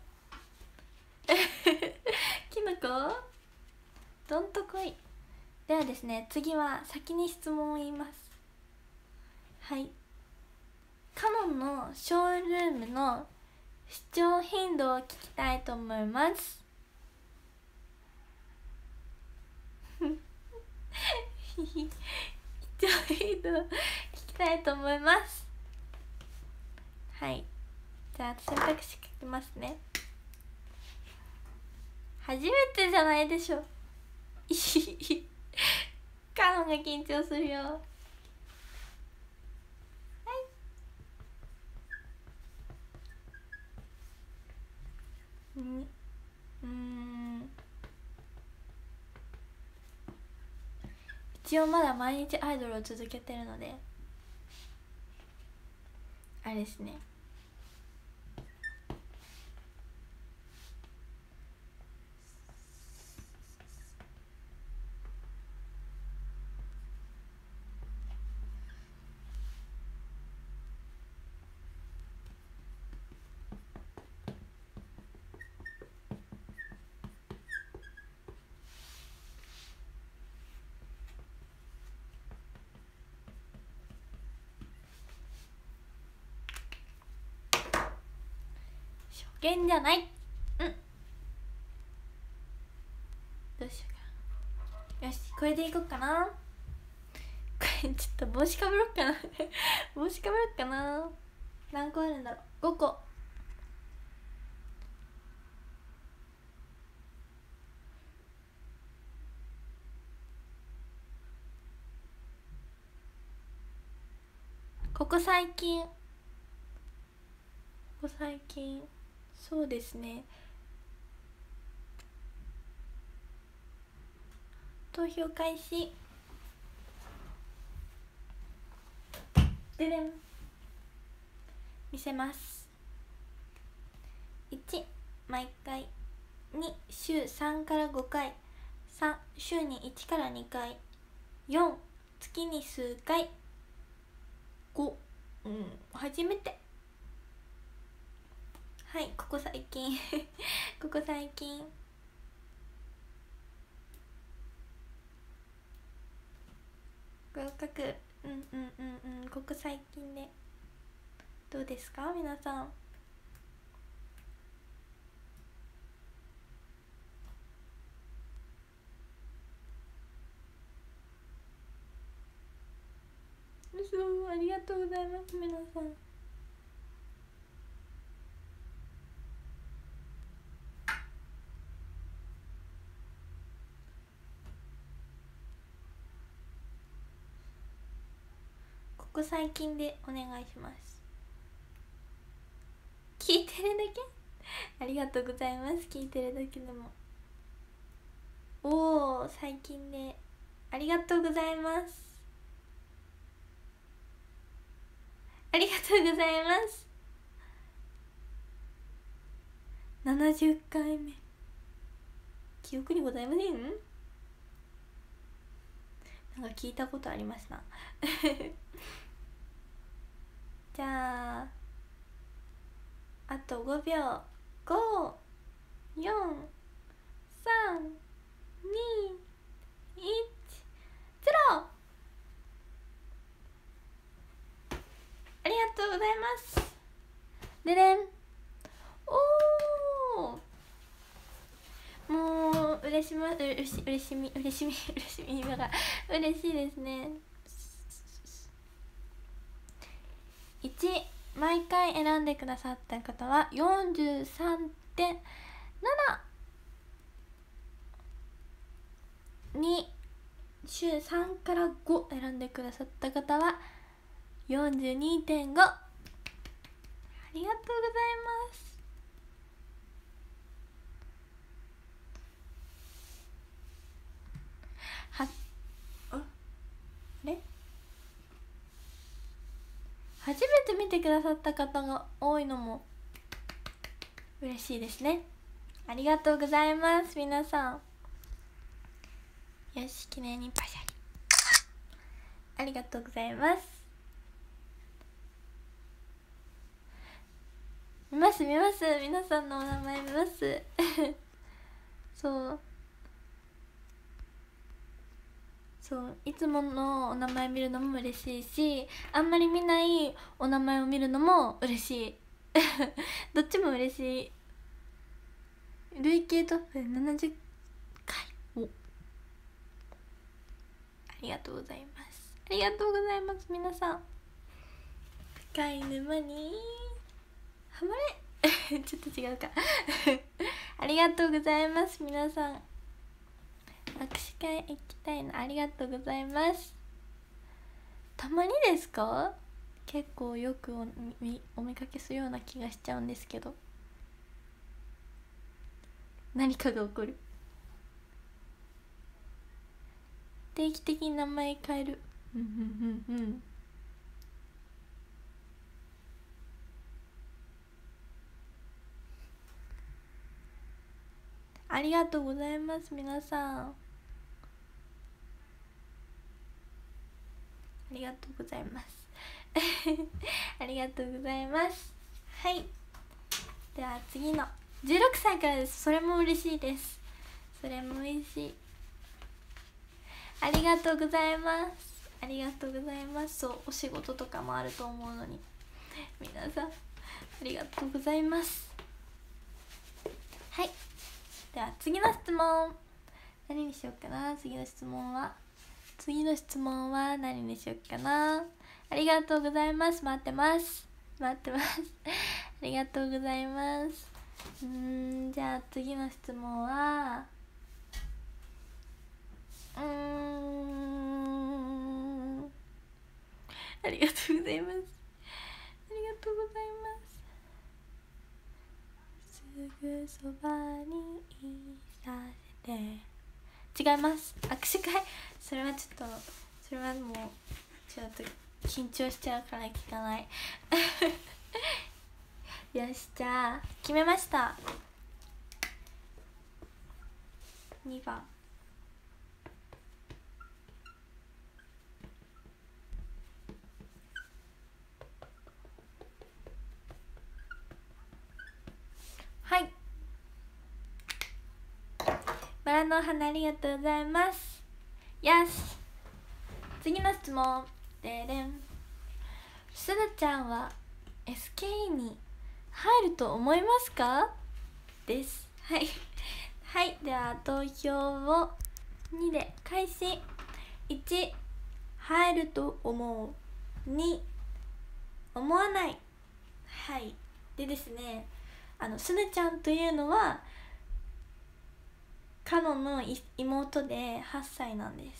きのこどんとこい。ではですね、次は先に質問を言います。 はい、カノンのショールームの視聴頻度を聞きたいと思います視聴頻度を聞きたいと思います。はい、じゃあ選択肢書きますね。初めてじゃないでしょカノンが緊張するよ。はい、うんうーん一応まだ毎日アイドルを続けてるのであれですね。初見じゃない。うん、どうしようか。よし、これでいこうかな。これちょっと帽子かぶろっかな帽子かぶろっかな。何個あるんだろう。ごこ。ここ最近ここ最近そうですね、投票開始。ででん、見せます。いち、毎回。に、週さんからごかい。さん、週にいちからにかい。よん、月に数回。ご、うん、初めて。はい、ここ最近ここ最近合格。うんうんうんうん、ここ最近でどうですか皆さん。そう、ありがとうございます皆さん。ここ最近でお願いします。聞いてるだけありがとうございます。聞いてるだけでも。おお、最近でありがとうございます。ありがとうございます。ななじゅっかいめ、記憶にございません。なんか聞いたことありましたじゃああとごびょう。ご、よん、さん、に、いち、ゼロ。ありがとうございます。ででん、おお、もう嬉しまうれし嬉しみ嬉しみ嬉しみ今が嬉しいですね。いち、毎回選んでくださった方は よんじゅうさんてんなな。 に、週さんからご選んでくださった方は よんじゅうにてんご。 ありがとうございます。はあれ初めて見てくださった方が多いのも嬉しいですね。ありがとうございます皆さん。よし、記念にパシャリ。ありがとうございます。見ます見ます、皆さんのお名前見ますそうそういつものお名前見るのも嬉しいし、あんまり見ないお名前を見るのも嬉しいどっちも嬉しい。累計トップななじゅっかい、おありがとうございます。ありがとうございます。皆さん深い沼にハマれちょっと違うかありがとうございます。皆さん握手会行きたいのありがとうございます。たまにですか？結構よく お, お見かけするような気がしちゃうんですけど、何かが起こる。定期的に名前変える。うんうんうんうん。ありがとうございます皆さん。ありがとうございますありがとうございます。はい、では次のじゅうろくさいからです。それも嬉しいです。それも嬉しい。ありがとうございます。ありがとうございます。そうお仕事とかもあると思うのに皆さんありがとうございます。はい、では次の質問何にしようかな。次の質問は次の質問は何にしようかな。ありがとうございます。待ってます待ってますありがとうございます。うーんじゃあ次の質問はうーんありがとうございます。ありがとうございます。すぐそばにいさせて違います。握手会それはちょっとそれはもうちょっと緊張しちゃうから聞かないよしじゃあ決めました。にばんはい、バラの花ありがとうございます。よし次の質問でれん。すずちゃんは エスケー に入ると思いますかです。はいはいでは投票をにで開始。いち入ると思う、に思わない。はいでですね、あのすずちゃんというのはカノの妹ではっさいなんです。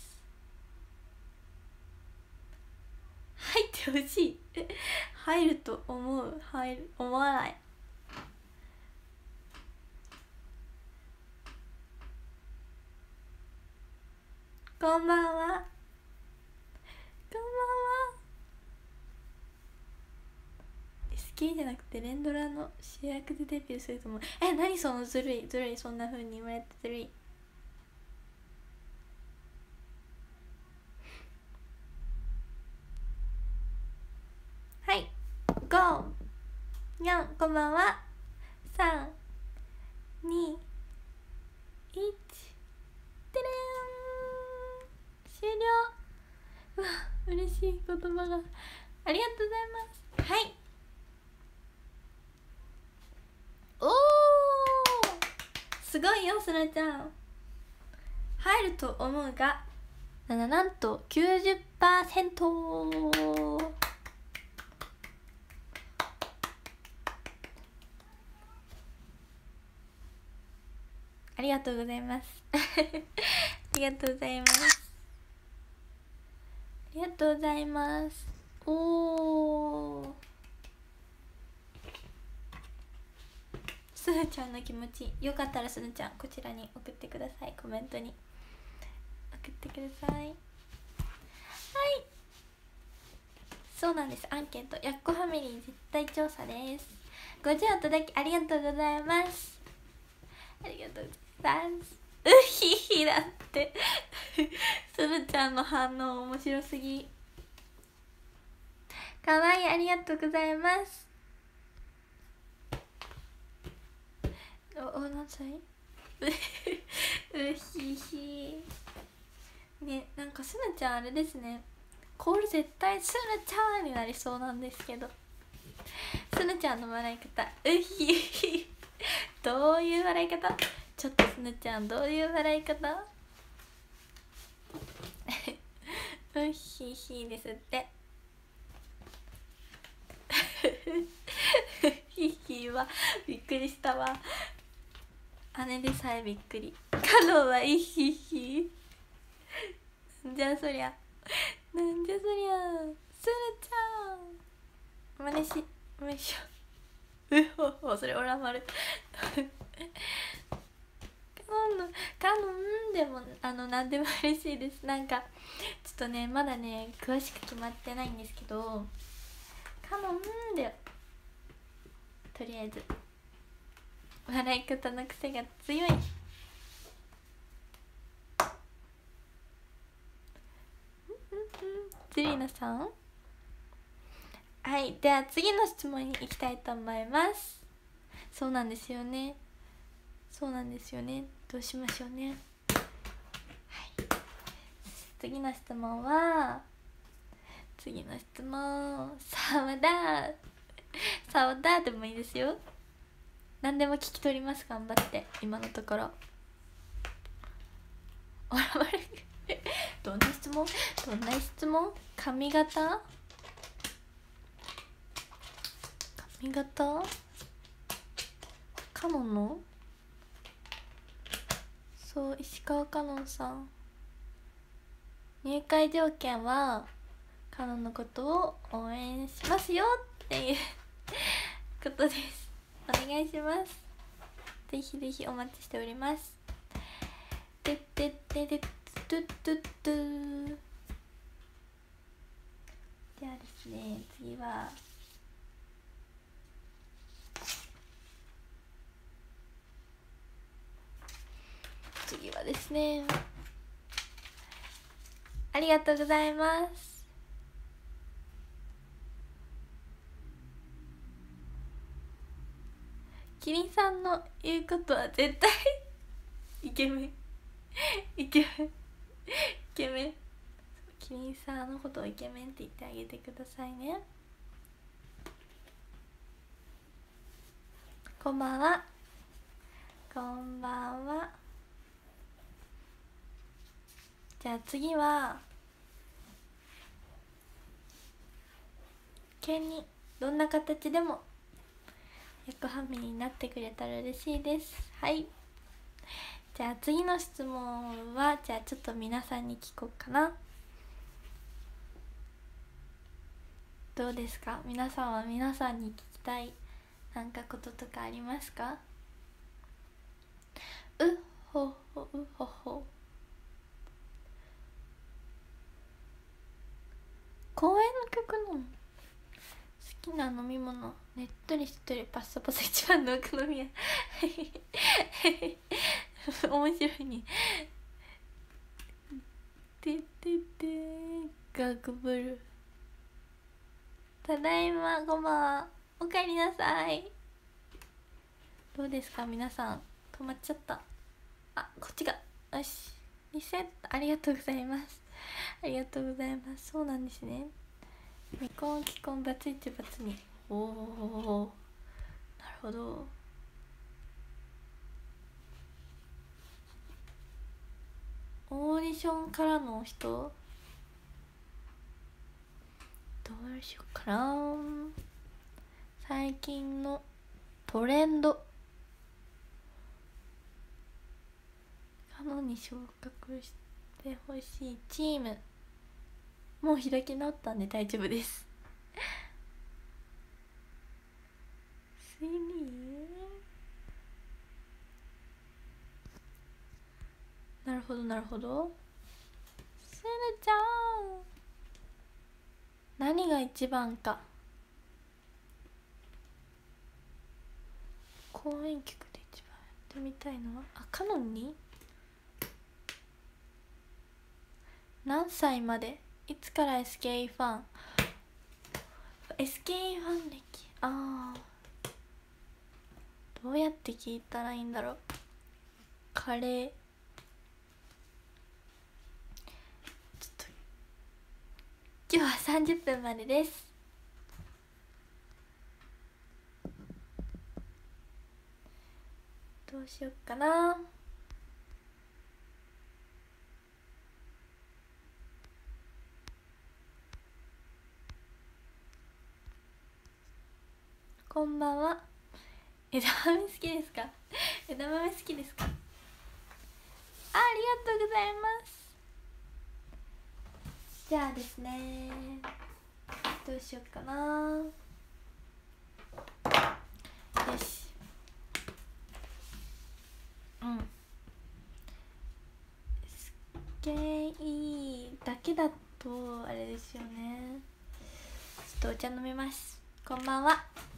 入ってほしい入ると思う、入る思わない。こんばんはこんばんは。エスケー じゃなくて連ドラの主役でデビューすると思う。え何そのずるいずるい、そんな風に言われてずるい。はいごよんこんばんは。さんにいちてれん終了。うわ嬉しい言葉がありがとうございます。はいおーすごいよそらちゃん。入ると思うがななんと きゅうじゅっパーセント。 ありがとうございますありがとうございますありがとうございます。おーすずちゃんの気持ちよかったらすずちゃんこちらに送ってください。コメントに送ってください。はいそうなんです。アンケートやっこファミリー絶対調査です。ごじゅうお届けありがとうございます。ありがとうございます。うひひだってすずちゃんの反応面白すぎ。かわいいありがとうございます。おお何歳うひひね、なんかすなちゃんあれですね、コール絶対すなちゃんになりそうなんですけど、すなちゃんの笑い方うひひどういう笑い方、ちょっとすなちゃんどういう笑い方うひひですってひひはびっくりしたわ、姉でさえびっくり、カノンはいひひなんじゃそりゃ、なんじゃそりゃ、すなちゃんまねしよいしょうほほ、それオラ丸カノンカノンでもあの何でも嬉しいです。なんかちょっとねまだね詳しく決まってないんですけど、カノンでとりあえず笑い方の癖が強い。ジュリーナさん、はい、では次の質問に行きたいと思います。そうなんですよね、そうなんですよね、どうしましょうね。はい、次の質問は次の質問沢田沢田でもいいですよ、何でも聞き取ります、頑張って。今のところあらまれどんな質問どんな質問髪型髪型カノンの、そう、石川カノンさん、入会条件はカノンのことを応援しますよっていうことです。お願いします。ぜひぜひお待ちしております。てってっててトゥットゥットゥ。ではですね、次は次はですね、ありがとうございます。キリンさんの言うことは絶対イケメンイケメンイケメン、キリンさんのことをイケメンって言ってあげてくださいね。こんばんは、こんばんは。じゃあ次はケンにどんな形でも役はみになってくれたら嬉しいです。はい、じゃあ次の質問はじゃあちょっと皆さんに聞こうかな。どうですか、皆さんは皆さんに聞きたいなんかこととかありますか。うっほほうほほ、公園の曲の好きな飲み物、ねっとりしてるパッサパサ一番のお好みや面白いね。てててガクブル、ただいま、こんばんは、おかえりなさい。どうですか皆さん、止まっちゃった。あ、こっちがよし、リセット、ありがとうございます、ありがとうございます。そうなんですね、未婚既婚バツイチバツに、おお、なるほど。オーディションからの人どうしようかな。最近のトレンド、カノンに昇格してほしいチーム、もう開き直ったんで大丈夫ですスリー、なるほどなるほど。するちゃん、何が一番か。公演曲で一番やってみたいのは、あ、カノンに何歳まで、いつから エスケーイー ファン、 エスケーイー ファン歴、あー、どうやって聞いたらいいんだろう。カレー今日はさんじゅっぷんまでです。どうしよっかな。こんばんは。枝豆好きですか？枝豆好きですか？あ、ありがとうございます。じゃあですね、どうしよっかな。よし。うん。スケイだけだとあれですよね。ちょっとお茶飲みます。こんばんは。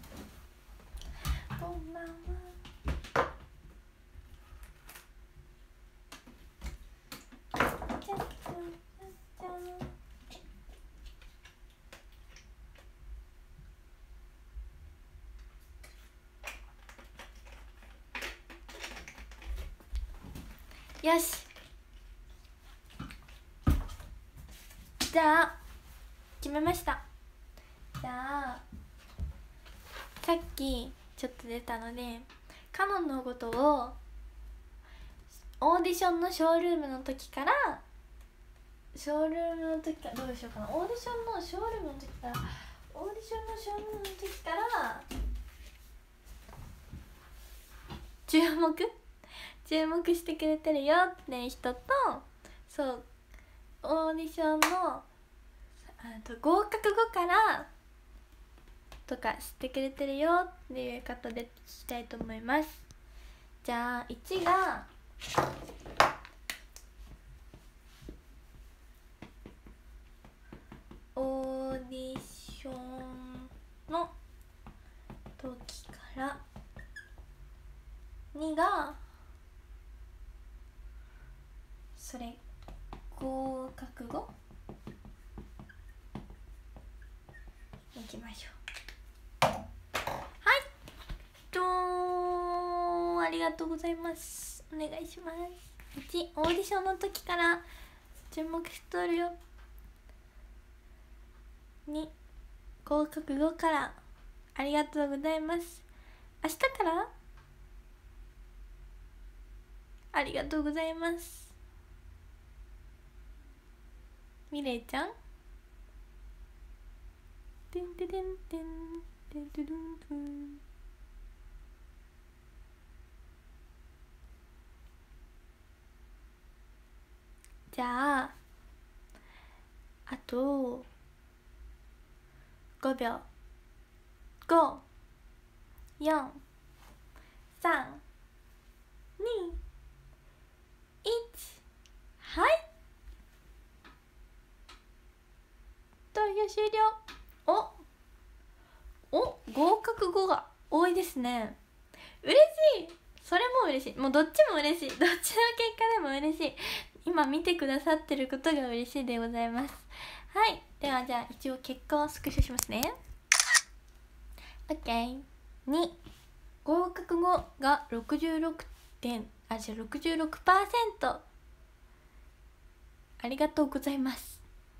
こんばんは。じゃんじゃんじゃん。よし、じゃあ決めました。じゃあさっきちょっと出たので、カノンのことをオーディションのショールームの時からショールームの時からどうしようかな。オーディションのショールームの時からオーディションのショールームの時から注目注目してくれてるよって人と、そうオーディションのあと合格後からとか知ってくれてるよっていう方で聞きたいと思います。じゃあいちがオーディションの時からにがそれ合格後いきましょう。はいどうありがとうございます。お願いします。いちオーディションの時から注目しとるよ。に合格後からありがとうございます。明日からありがとうございます。みれいちゃんてんてんてんてんてんてんてん。じゃああとごびょう。ご、よん、さん、に、いち。はい投票終了。おお合格後が多いですね。嬉しい。それも嬉しい。もうどっちも嬉しい。どっちの結果でも嬉しい。今見てくださってることが嬉しいでございます。はい、ではじゃあ一応結果をスクショしますね。 OK。 に合格後がろくじゅうろく点あじゃあ ろくじゅうろくパーセント。 ありがとうございます。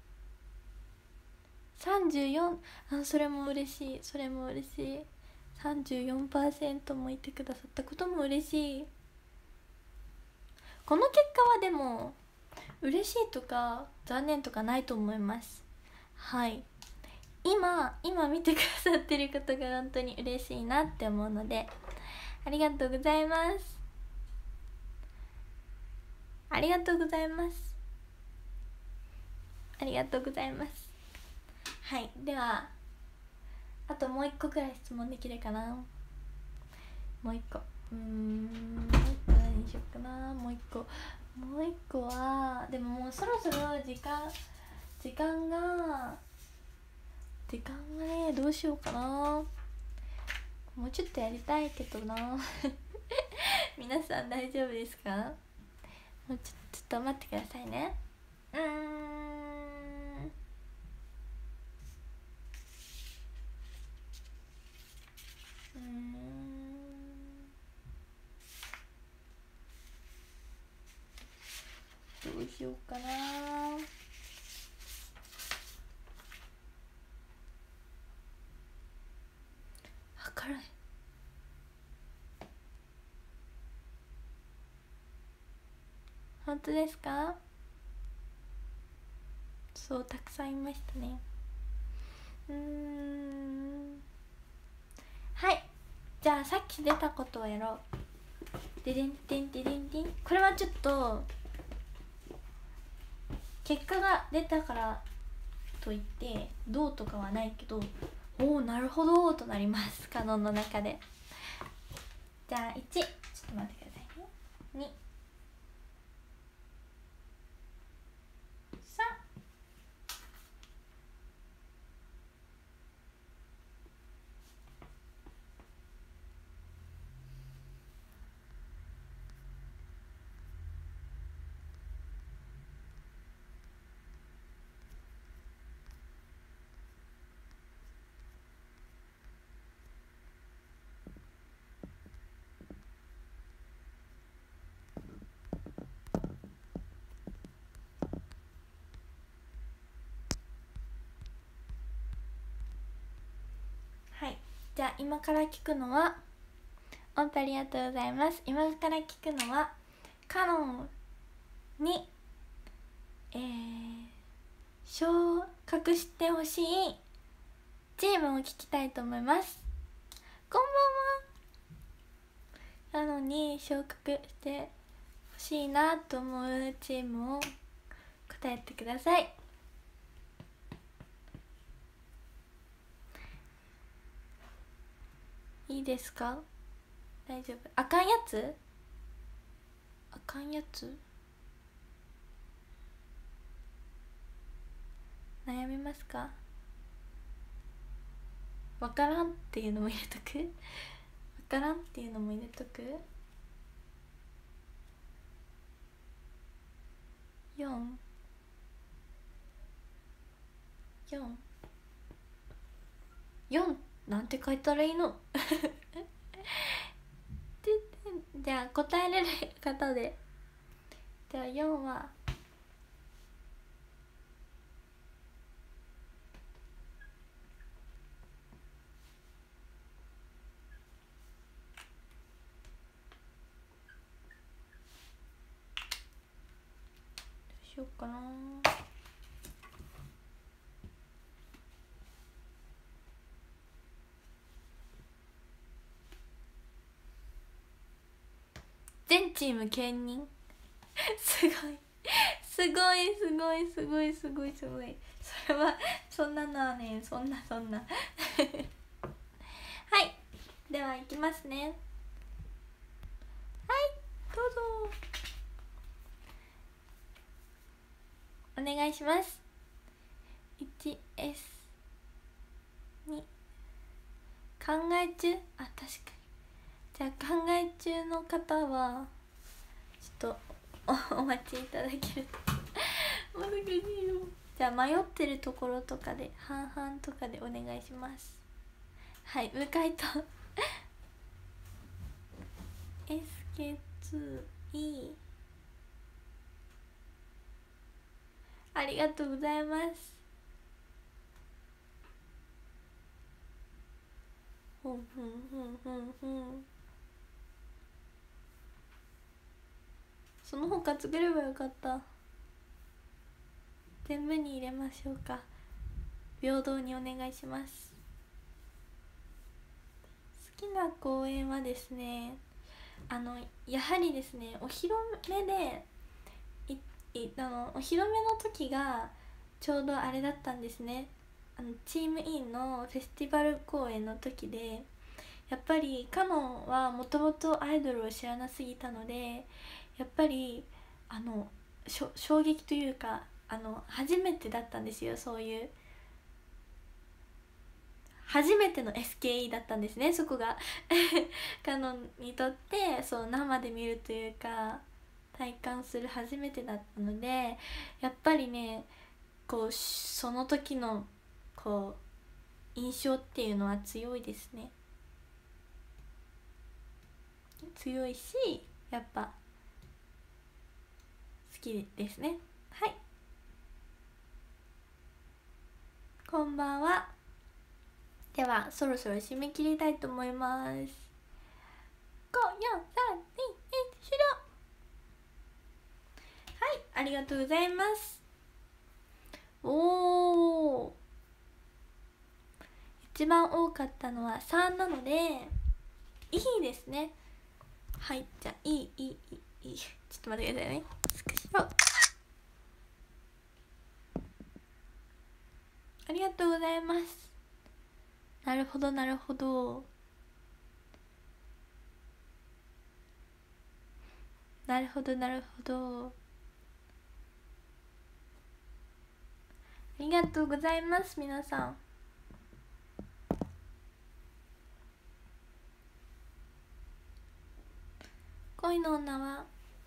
さんじゅうよん、あそれも嬉しい。それも嬉しい。 さんじゅうよんパーセント もいてくださったことも嬉しい。この結果はでも嬉しいとか残念とかないと思います。はい、今今見てくださってることが本当に嬉しいなって思うのでありがとうございます。ありがとうございますありがとうございます。はい、ではあともう一個くらい質問できるかな。もう一個うーんもう一個何にしようかな。もう一個もう一個はでももうそろそろ時間時間が時間がねどうしようかな。もうちょっとやりたいけどな皆さん大丈夫ですか？もうちょちょっと待ってくださいね。うーんうーんどうしようかな。 辛い。本当ですか？そう、たくさんいましたね。うーん、はい、じゃあさっき出たことをやろう。デデンデンデデンデン。これはちょっと結果が出たからといってどうとかはないけど、おおなるほどとなります、カノンの中で。じゃあいち、ちょっと待ってくださいね。に、さん。はい、じゃあ今から聞くのは、本当ありがとうございます。今から聞くのはカノンにえー、昇格してほしいチームを聞きたいと思います。こんばんは。カノンに昇格してほしいなと思うチームを答えてください。いいですか？大丈夫。あかんやつ？あかんやつ？悩みますか？わからんっていうのも入れとく？わからんっていうのも入れとく？よん、よん、よんなんて書いたらいいの？じゃあ答えれる方で。じゃあよんはどうしようかな。全チーム兼任。すごいすごいすごいすごいすごいすごい。それはそんなのはね、そんなそんなはい、ではいきますね。はい、どうぞお願いします。 いちエスに 考え中。あ、確かに。じゃあ考え中の方はちょっと お, お待ちいただけると難しいよ。じゃあ迷ってるところとかで半々とかでお願いします。はい、向井とエスケーツーイー ありがとうございます。ふんふんふんふんふん。その他作ればよかった。全部に入れましょうか。平等にお願いします。好きな公園はですね、あのやはりですね、お披露目でいいあのお披露目の時がちょうどあれだったんですね。あのチーム E のフェスティバル公演の時で、やっぱりカノンはもともとアイドルを知らなすぎたので、やっぱりあのしょ衝撃というか、あの初めてだったんですよ。そういう初めての エスケーイー だったんですね、そこがカノンにとってそう生で見るというか体感する初めてだったので、やっぱりね、こうその時のこう印象っていうのは強いですね。強いし、やっぱ好きですね。はい、こんばんは。 ではそろそろ締め切りたいと思います。ご、よん、さん、に、いち、終了。はい、ありがとうございます。おー、一番多かったのはさんなのでいいですね。はい、じゃあいいいいいいいいちょっと待ってくださいね。スクショ。ありがとうございます。なるほどなるほどなるほどなるほどありがとうございます。皆さん恋の女は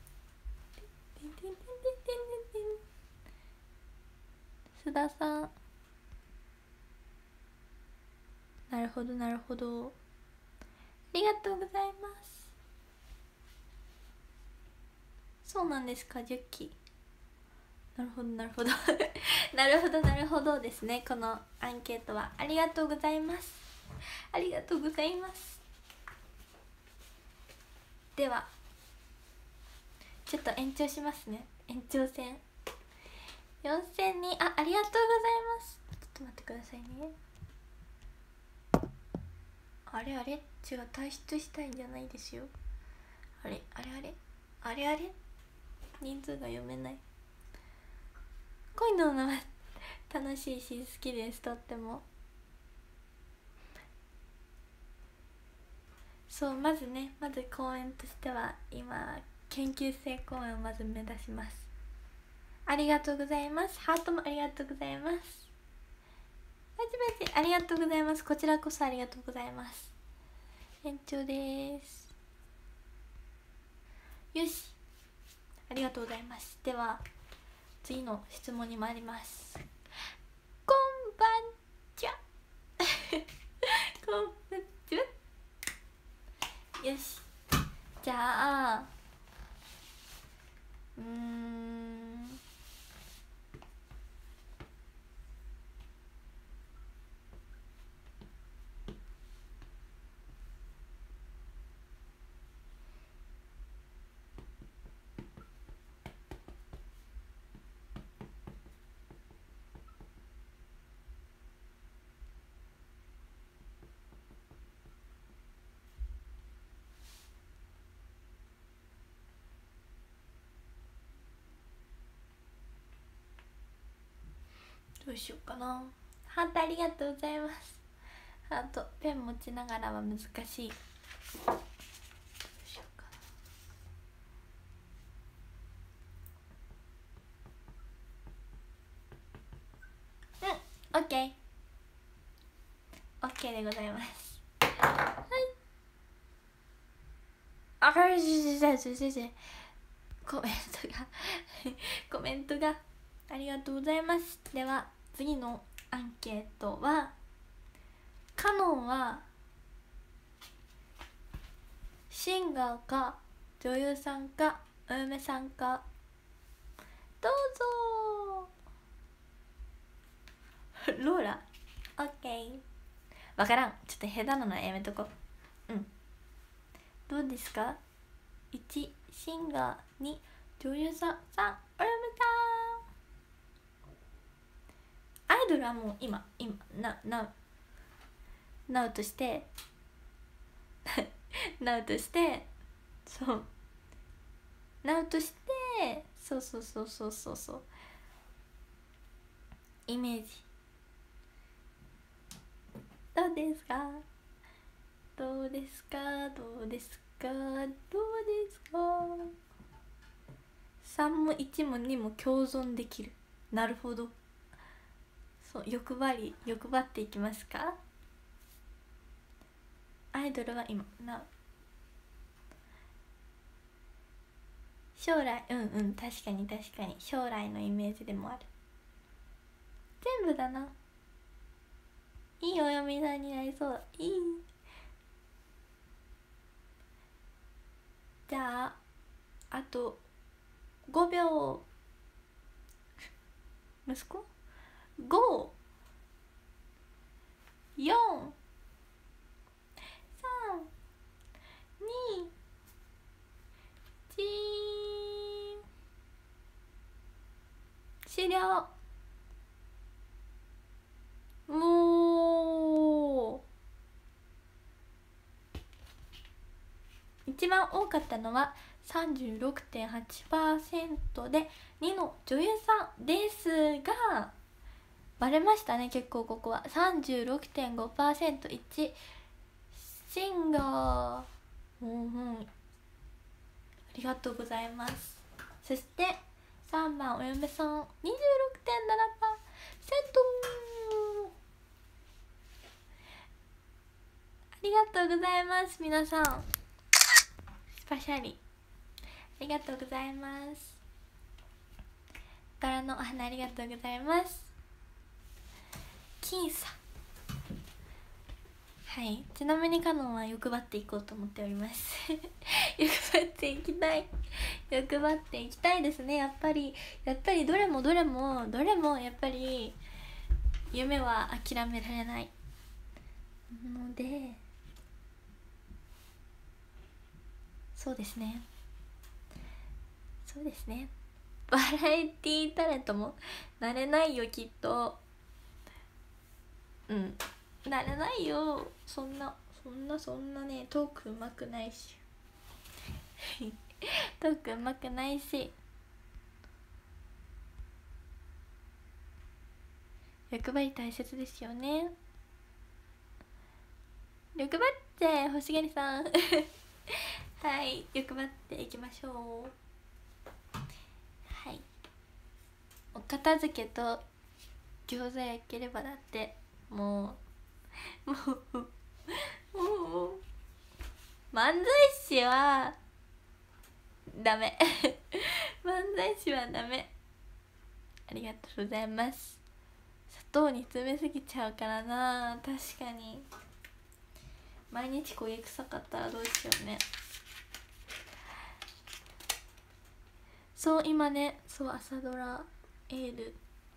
須田さん。なるほどなるほどありがとうございます。そうなんですか、じゅっき。なるほどなるほどなるほどなるほどですね。このアンケートはありがとうございます。ありがとうございます。ではちょっと延長しますね。延長戦よんせんにん、あ、ありがとうございます。ちょっと待ってくださいね。あれあれ違う、退出したいんじゃないですよ。あれあれあれあれあれ人数が読めない。恋の名前楽しいし好きです。とっても。そう、まずね、まず公演としては今研究生公演をまず目指します。ありがとうございます。ハートもありがとうございます。バチバチありがとうございます。こちらこそありがとうございます。延長です。よし、ありがとうございます。では次の質問に参ります。こんばんちはこんばんちは。よし、じゃあうーんどうしようかな。ハートありがとうございます。ハートペン持ちながらは難しい。どうしようかな。うん、オッケーオッケーでございます。はい、あかるししししししコメントがコメントがありがとうございます。では次のアンケートは、カノンはシンガーか女優さんかお嫁さんか、どうぞローラ。オッケー。わからん、ちょっと下手なのはやめとこう。うん、どうですか。いちシンガー、に女優さん、さんお嫁さん。アイドルはもう今今なななうとしてなうとしてそうなうとしてそうそうそうそうそうそうイメージ。どうですかどうですかどうですかどうですか。さんもいちもにも共存できる。なるほど。そう、欲張り欲張っていきますか。アイドルは今な、将来、うんうん、確かに確かに将来のイメージでもある。全部だな。いいお嫁さんになりそう。いい。じゃああとごびょう。息子ご、よん、 にいち終了。もう一番多かったのは さんじゅうろくてんはちパーセント でにの女優さんですが、バレましたね。結構ここは さんじゅうろくてんごパーセント いちシンガー、うんうん、ありがとうございます。そしてさんばんお嫁さん にじゅうろくてんななパーセント、 ありがとうございます。皆さんスパシャリありがとうございます。柄のお花ありがとうございます。僅差。はい、ちなみにカノンは欲張っていこうと思っております欲張っていきたい欲張っていきたいですね。やっぱりやっぱりどれもどれもどれもやっぱり夢は諦められないので、そうですねそうですねバラエティタレントもなれないよきっと。うんなれないよ。そんなそんなそんなね、トークうまくないしトークうまくないし、欲張り大切ですよね。欲張って星狩さんはい欲張っていきましょう。はい、お片付けと餃子焼ければだって。もうもうもう漫才師はダメ漫才師はダメ。ありがとうございます。砂糖に詰めすぎちゃうからな。確かに毎日焦げ臭かったらどうしようね。そう今ね、そう朝ドラエール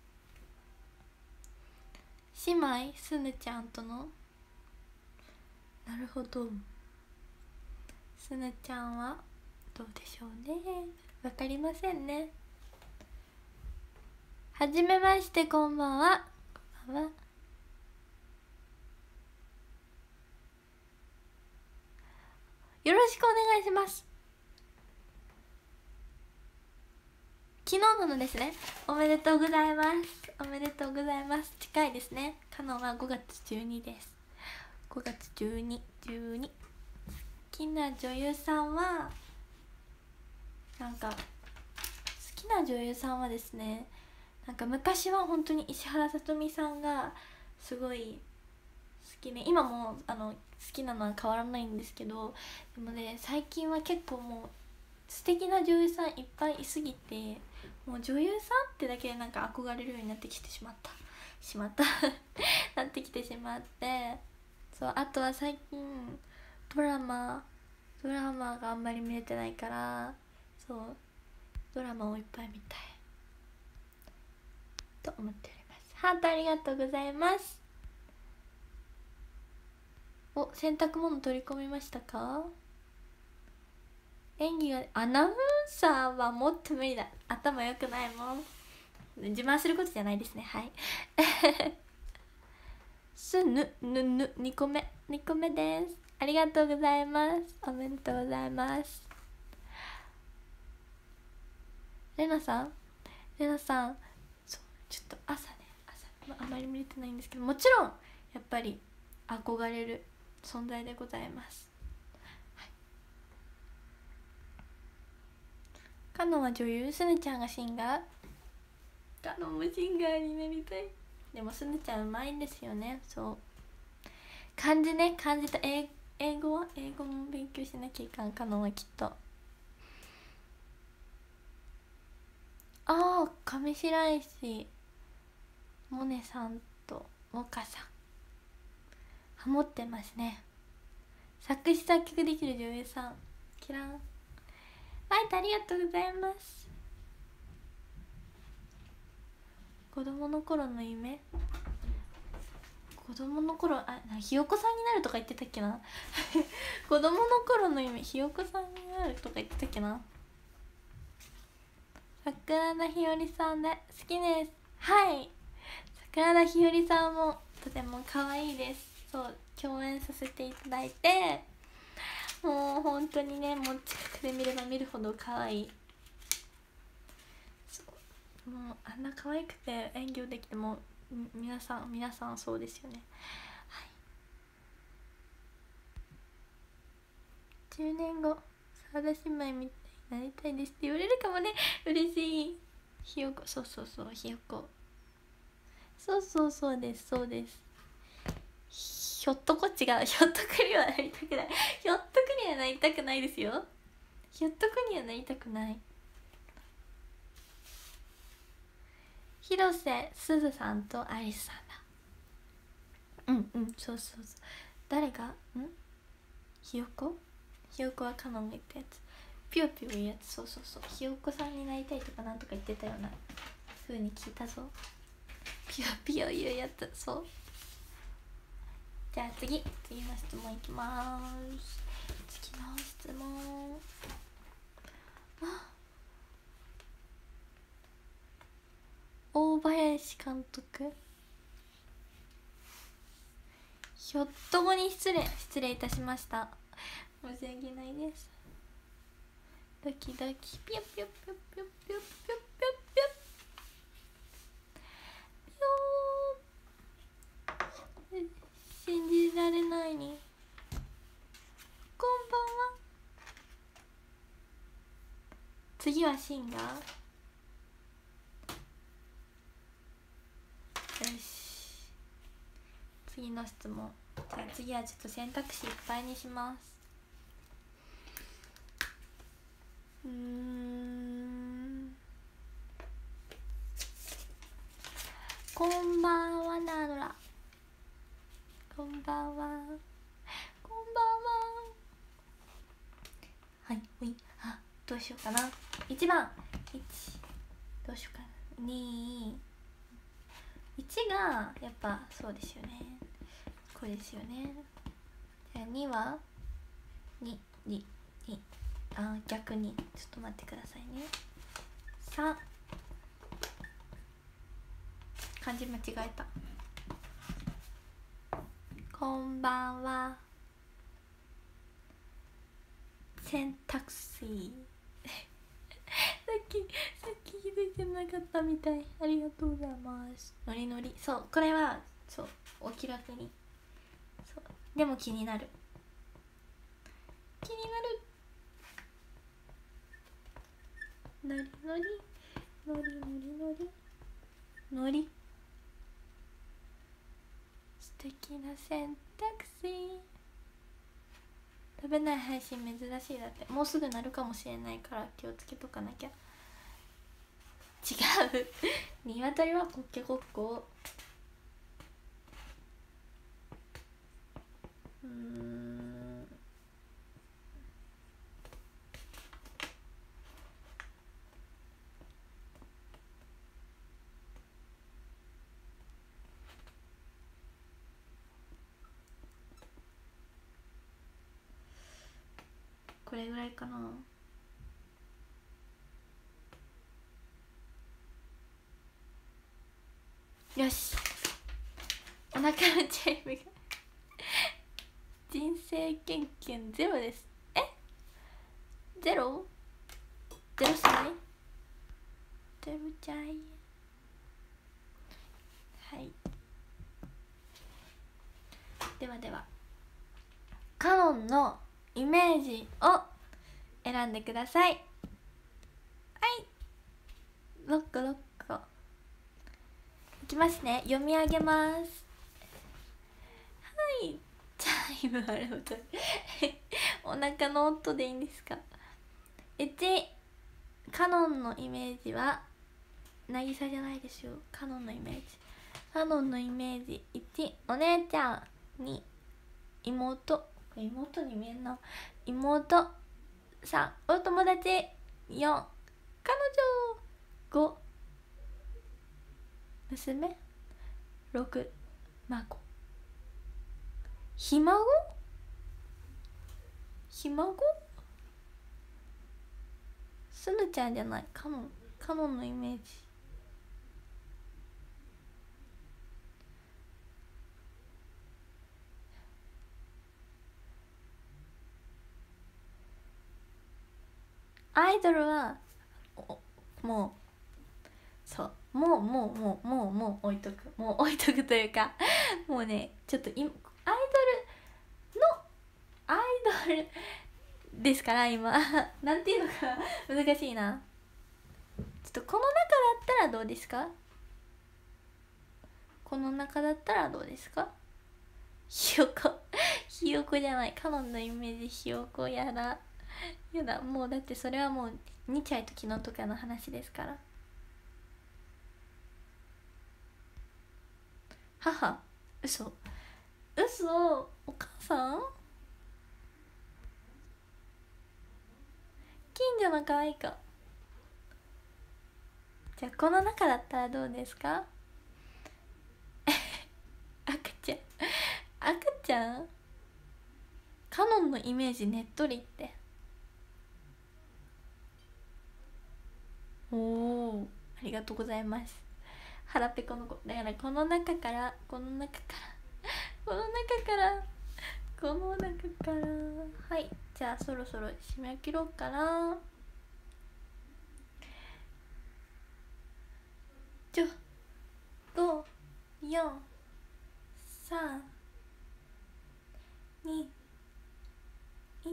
姉妹すぬちゃんとの、なるほど、すぬちゃんはどうでしょうね。わかりませんね。はじめまして、こんばんは。こんばんは。よろしくお願いします。昨日なのですね。おめでとうございます。おめでとうございます。近いですね。カノンはごがつじゅうにです。ごがつじゅうに、じゅうに。好きな女優さんはなんか好きな女優さんはですね、なんか昔は本当に石原さとみさんがすごい好きね。今もあの好きなのは変わらないんですけど、でもね最近は結構もう素敵な女優さんいっぱいいすぎて、もう女優さんってだけでなんか憧れるようになってきてしまったしまったなってきてしまって、そう、あとは最近ドラマドラマがあんまり見れてないから、そうドラマをいっぱい見たいと思っております。ハートありがとうございます。お、洗濯物取り込みましたか？演技が、アナウンサーはもっと無理だ。頭良くないもん。自慢することじゃないですね。はいすぬぬぬにこめにこめです。ありがとうございます。おめでとうございます。レナさんレナさんそうちょっと朝ね朝、まあ、あまり見れてないんですけど、もちろんやっぱり憧れる存在でございます。カノンは女優、スヌちゃんがシンガー。カノンもシンガーになりたい。でもスヌちゃんうまいんですよね。そう漢字ね、漢字と英英語は英語も勉強しなきゃいかん。カノンはきっと。ああ上白石萌音さんとモカさんハモってますね。作詞作曲できる女優さんキランファイトありがとうございます。子供の頃の夢子供の頃あなひよこさんになるとか言ってたっけな子供の頃の夢ひよこさんになるとか言ってたっけな。桜田ひよりさんで好きです。はい、桜田ひよりさんもとても可愛いです。そう共演させていただいて、もう本当にね、もう近くで見れば見るほど可愛い。そうもうあんな可愛くて演技をできても皆さん皆さんそうですよね。はい、じゅうねんご澤田姉妹みたいになりたいですって言われるかもね。嬉しい。ひよこ、そうそうそう、ひよこ、そうそうそうです、そうです。ひょっとこっちがひょっとくりはなりたくないひょっとくりはなりたくないですよ。ひょっとくりはなりたくない。広瀬すずさんとアリスさんだ。うんうん、そうそうそう。誰がんひよこひよこはカノンが言ったやつ、ぴよぴよいうやつ、そうそうそう、ひよこさんになりたいとかなんとか言ってたような風に聞いたぞ。ぴよぴよいうやつ、そう。じゃあ次次の質問いきまーす。次の質問、あ大林監督、ひょっとこに失礼失礼いたしました。申し訳ないです。ドキドキピヨピヨピヨピヨピヨピヨピヨピヨピヨ、信じられないにこんばんは。次はシンガー。よし、次の質問。じゃあ次はちょっと選択肢いっぱいにします。うーん、こんばんはナドラ、こんばんは、こんばんは。はい、ほい、あ、どうしようかな。いちばん、いち、どうしようかな。に、いちがやっぱそうですよね、これですよね。じゃあにはに、に、に、あ、逆にちょっと待ってくださいね。さん、漢字間違えた。こんばんは、選択肢さっきさっき気づいてなかったみたい。ありがとうございます。ノリノリ、そう、これはそうお気楽に、そうでも気になる気になる、ノリノリノリノリノリノリ、素敵な選択肢。食べない配信珍しいだって。もうすぐなるかもしれないから気をつけとかなきゃ。違う鶏はコッケコッコ。うーん、これぐらいかな。よし、お腹のチャイムが人生経験ゼロです。えゼロゼロ歳ゼロちゃい。はい、ではではカノンのイメージを選んでください。はい、ろっころっこいきますね。読み上げます。はい、チャイムある音お腹の音でいいんですか。いち、カノンのイメージは渚じゃないですよ。カノンのイメージ、カノンのイメージいち、お姉ちゃん。に、妹、妹に見えんな。妹。さん、お友達。よん、彼女。ご、娘。ろく、孫。 ひ孫ひ孫すぬちゃんじゃない、カノンカノンのイメージ。アイドルはもうそうもうもうもうもうもう置いとくもう置いとくというかもうねちょっと今アイドルのアイドルですから今なんていうのか難しいな。ちょっとこの中だったらどうですか？この中だったらどうですか？ひよこひよこじゃない、カノンのイメージひよこやだやだ、もうだってそれはもうにちゃい時のとかの話ですから。母嘘嘘お母さん近所の可愛い子。じゃあこの中だったらどうですか？赤ちゃん赤ちゃんカノンのイメージねっとりって。おおありがとうございます。腹ペコの子だから、この中からこの中からこの中からこの中からはい、じゃあそろそろ締め切ろうかな。じゅうご よん さん に いち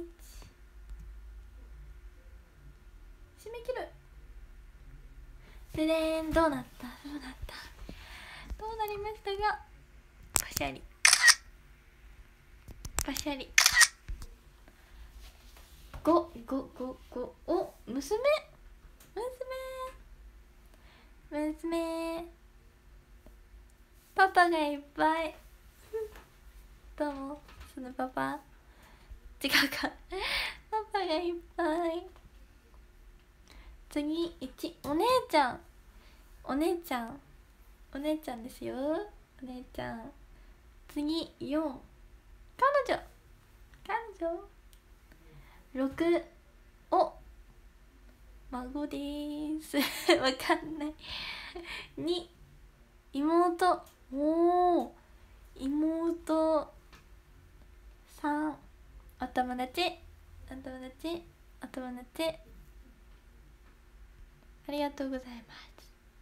締め切る。ででん、どうなったどうなったどうなりましたが、パシャリパシャリごごごごお娘娘娘パパがいっぱいどうもそのパパ違うかパパがいっぱい。次いちお姉ちゃんお姉ちゃんお姉ちゃんですよお姉ちゃん。次よん彼女彼女ろくお孫でーすわかんないに妹おお妹さんお友達お友達お友達ありがとうございます。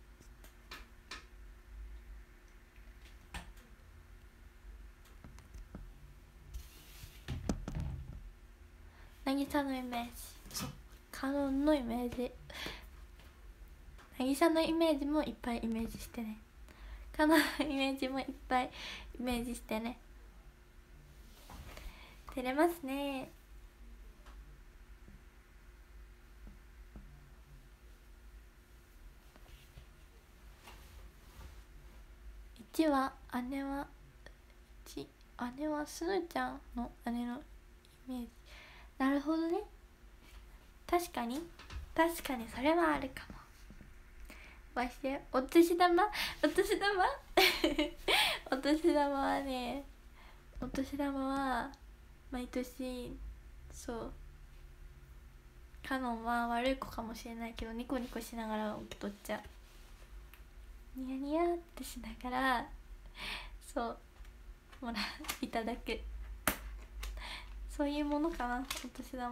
なぎさのイメージ、そうカノンのイメージ、なぎさのイメージもいっぱいイメージしてね。カノンのイメージもいっぱいイメージしてね。照れますね。いちは姉はいち姉はすぬちゃんの姉のイメージ。なるほどね、確かに確かにそれはあるかも。ましてお年玉お年玉お年玉はね、お年玉は毎年そうカノンは悪い子かもしれないけどニコニコしながら受け取っちゃう。ニヤニヤってしながらそうもらいただく、そういうものかなお年玉。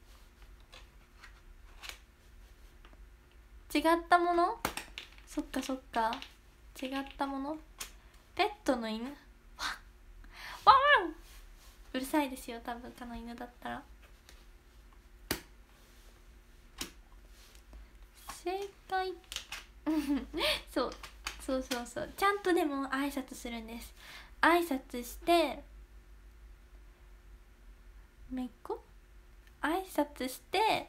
違ったもの、そっかそっか違ったもの。ペットの犬ワンワンうるさいですよ多分かの犬だったら。正解そうそうそうそうちゃんとでも挨拶するんです。挨拶してめっこ挨拶して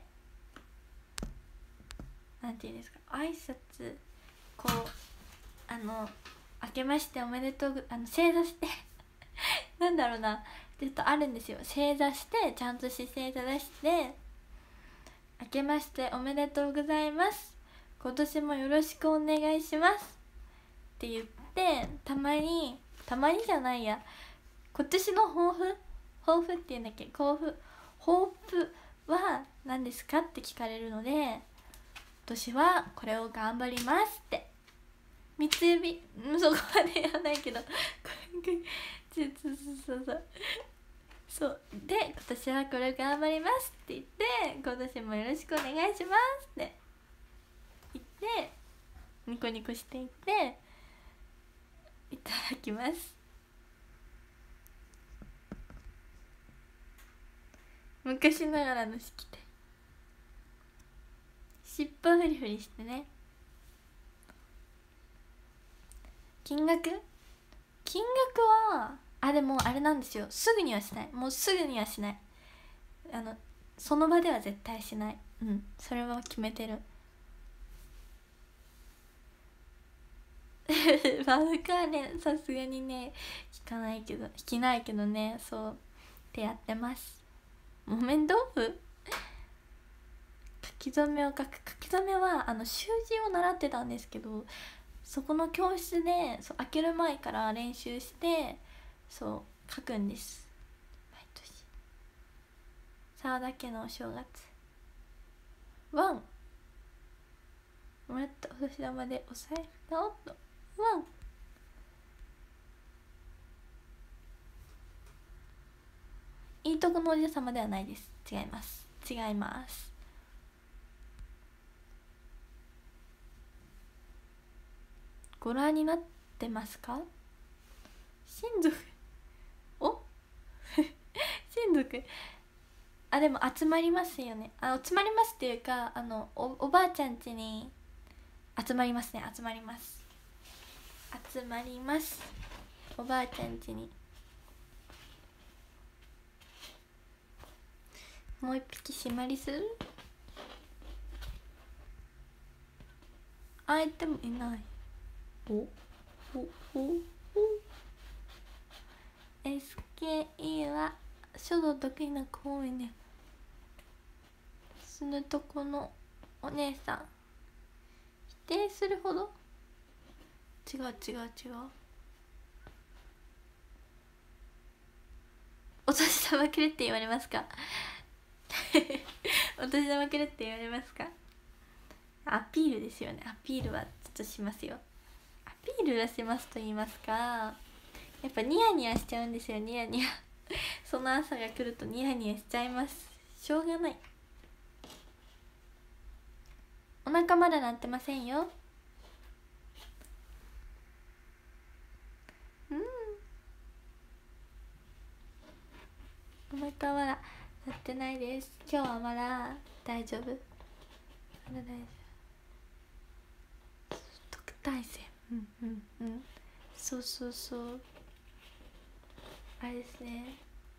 なんていうんですか、挨拶こうあの明けましておめでとうあの正座してなんだろうなちょっとあるんですよ。正座してちゃんと姿勢正して明けましておめでとうございます今年もよろしくお願いしますって言って、たまにたまにじゃないや今年の抱負抱負っていうんだっけ、抱負抱負は何ですかって聞かれるので、今年はこれを頑張りますって三つ指、うん、そこまでやらないけどそうそうそうそうで、今年はこれを頑張りますって言って、今年もよろしくお願いしますって言ってニコニコしていっていただきます。昔ながらの式典、尻尾フリフリしてね。金額金額はあでもあれなんですよ、すぐにはしない、もうすぐにはしない、あのその場では絶対しない、うん、それは決めてるバウカーね、さすがにね引かないけど引きないけどね、そうってやってます。木綿豆腐書き初めを書く、書き初めはあの習字を習ってたんですけど、そこの教室でそう開ける前から練習してそう書くんです、毎年。沢田家のお正月ワンもらったお年玉でお財布だおっとワンいいとこのおじさまではないです。違います違います。ご覧になってますか？親族お親族あでも集まりますよね。あ集まりますっていうか、あの お, おばあちゃん家に集まりますね。集まります集まりますおばあちゃん家に。もう一匹シマリス相手もいない。おおおお エスケーイー は書道得意な子多いね。すぬとこのお姉さん否定するほど違う違う違う。お年玉くれって言われますかお年玉くれって言われますか。アピールですよね。アピールはちょっとしますよ。アピールはしますと言いますか、やっぱニヤニヤしちゃうんですよ。ニヤニヤその朝が来るとニヤニヤしちゃいます。しょうがない。お腹まだ鳴ってませんよ。うんお腹まだ鳴ってないです。今日はまだ大丈夫、まだ大丈夫。特待生うんうんうんそうそうそう、あれですね。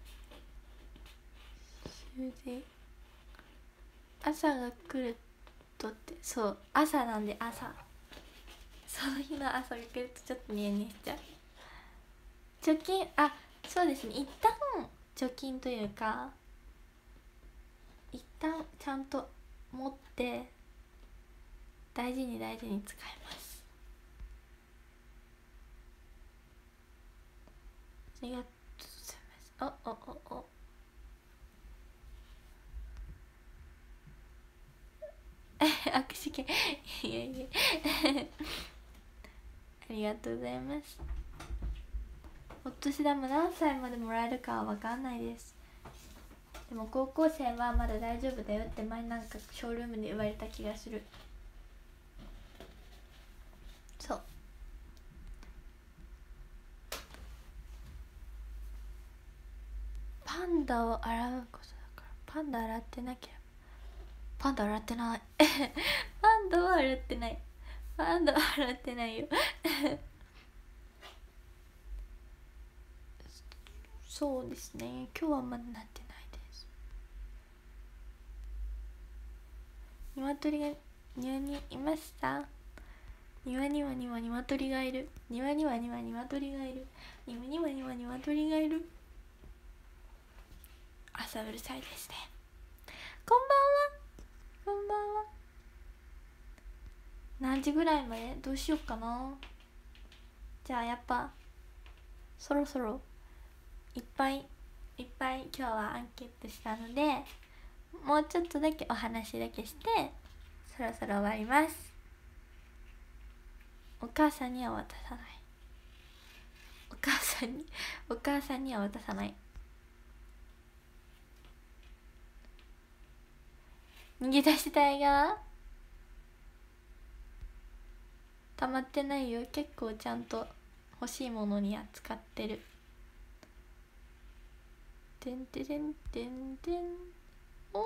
習字朝が来るとって、そう朝なんで、朝その日の朝が来るとちょっとニヤニヤしちゃう。貯金あそうですね、一旦貯金というか一旦ちゃんと持って大事に大事に使います。ありがとうございます。おおおお握手券いやいやありがとうございます。お年玉何歳までもらえるかは分かんないです。でも高校生はまだ大丈夫だよって前なんかショールームで言われた気がする。そうパンダを洗うことだから、パンダ洗ってなきゃ。パンダ洗ってないパンダは洗ってないパンダは洗ってないよそうですね、今日はまだなってないです。鶏が庭にいました。庭には庭鶏がいる。庭には庭鶏がいる。庭には庭鶏がいる。朝うるさいですね。こんばんはこんばんは。何時ぐらいまでどうしよっかな。じゃあやっぱそろそろいっぱいいっぱい今日はアンケートしたので、もうちょっとだけお話だけしてそろそろ終わります。お母さんには渡さない。お母さんにお母さんには渡さない。逃げ出したいが溜まってないよ。結構ちゃんと欲しいものには使ってる。てんてんてんてん。おー、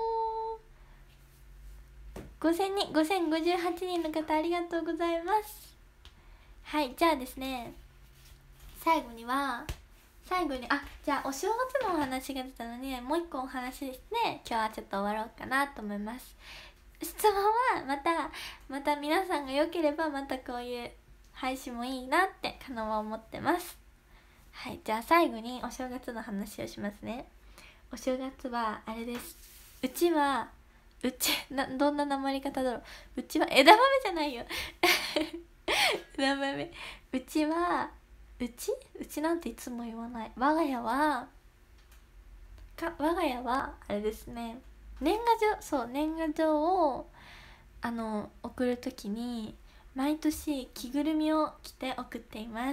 ごせんにんごせんごじゅうはちにんの方ありがとうございます。はい、じゃあですね、最後には最後にあじゃあお正月のお話が出たのにもう一個お話して今日はちょっと終わろうかなと思います。質問はまたまた皆さんが良ければまたこういう配信もいいなってカノは思ってます。はい、じゃあ最後にお正月の話をしますね。お正月はあれです。うちはうちなどんななまり方だろう。うちは枝豆じゃないよ枝豆。うちはうちうちなんていつも言わない。我が家はか我が家はあれですね、年賀状、そう年賀状をあの送るときに毎年着ぐるみを着て送っています。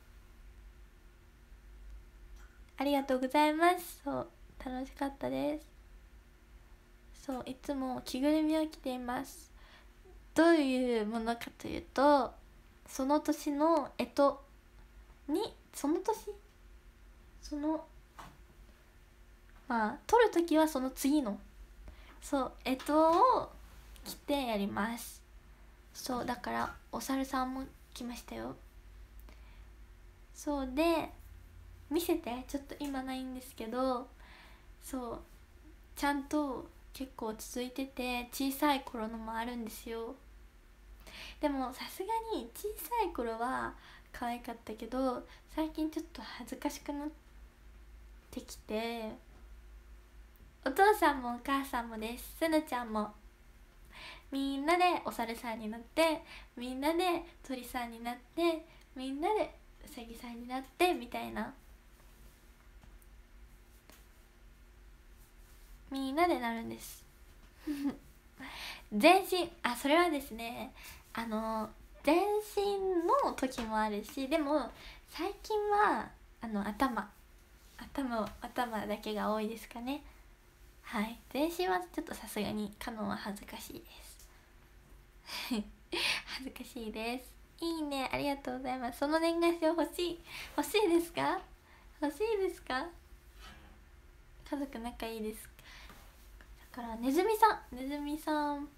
ありがとうございます。そう楽しかったです。そういつも着ぐるみを着ています。どういうものかというと、その年の干支にその年そのまあ取るときはその次のそう干支を着てやります。そうだからお猿さんも来ましたよ。そうで見せて、ちょっと今ないんですけど、そうちゃんと結構続いてて小さい頃のもあるんですよ。でもさすがに小さい頃は可愛かったけど最近ちょっと恥ずかしくなってきて、お父さんもお母さんもです。すぬちゃんもみんなでお猿さんになって、みんなで鳥さんになって、みんなでうさぎさんになってみたいな、みんなでなるんです全身あそれはですね、あの全身の時もあるし、でも最近はあの頭頭頭だけが多いですかね。はい、全身はちょっとさすがにカノンは恥ずかしいです恥ずかしいです。いいね、ありがとうございます。その年賀状欲しい欲しいですか欲しいですか。家族仲いいです。だからねずみさんねずみさん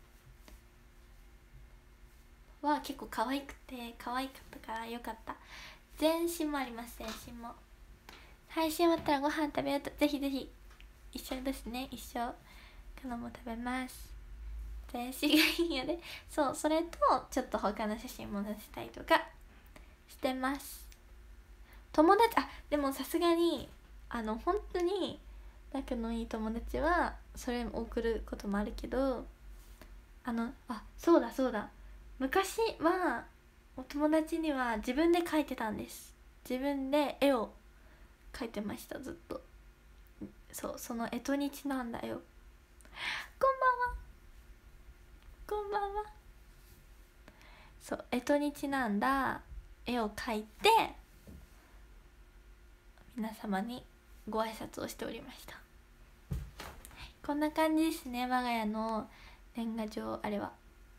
は結構可愛くて可愛かったからよかった。全身もあります。全身も配信終わったらご飯食べようと、ぜひぜひ一緒ですね。一緒カノも食べます。全身がいいよね。そうそれとちょっと他の写真も載せたりとかしてます。友達あでもさすがにあの本当に仲のいい友達はそれも送ることもあるけど、あのあそうだそうだ昔はお友達には自分で描いてたんです。自分で絵を描いてました、ずっと。そうその干支にちなんだよ。こんばんはこんばんは。そう干支にちなんだ絵を描いて皆様にご挨拶をしておりました。こんな感じですね、我が家の年賀状。あれは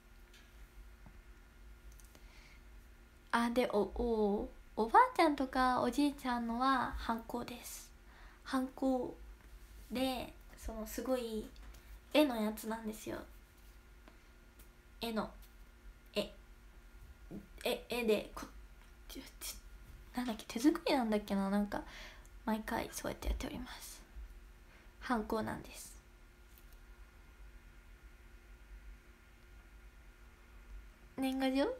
あでおおおばあちゃんとかおじいちゃんのはハンコです。ハンコでそのすごい絵のやつなんですよ。絵の絵絵絵でこなんだっけ手作りなんだっけな、なんか毎回そうやってやっております。ハンコなんです。年賀状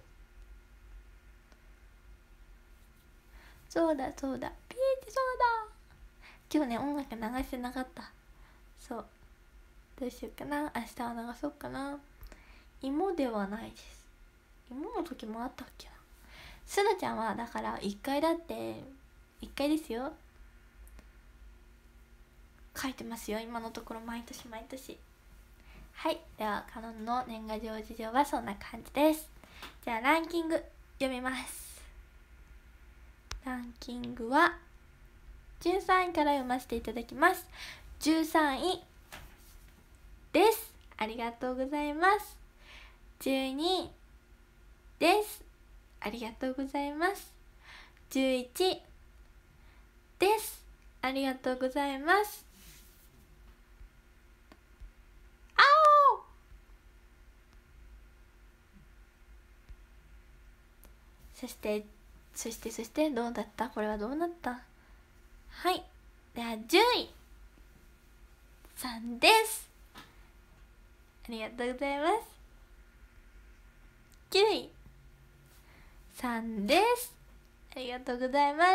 そうだそうだピーチそうだ。今日ね音楽流してなかった。そうどうしようかな、明日は流そうかな。芋ではないです。芋の時もあったっけな。すなちゃんはだからいっかいだっていっかいですよ。 書いてますよ今のところ、毎年毎年。はい、ではカノンの年賀状事情はそんな感じです。じゃあランキング読みます。ランキングはじゅうさんいから読ませていただきます。じゅうさんいです。ありがとうございます。じゅうにいです。ありがとうございます。じゅういちです。ありがとうございます。あおそしてそしてそしてどうだった？これはどうなった？はい、ではじゅういさんです。ありがとうございます。きゅういさんです。ありがとうございます。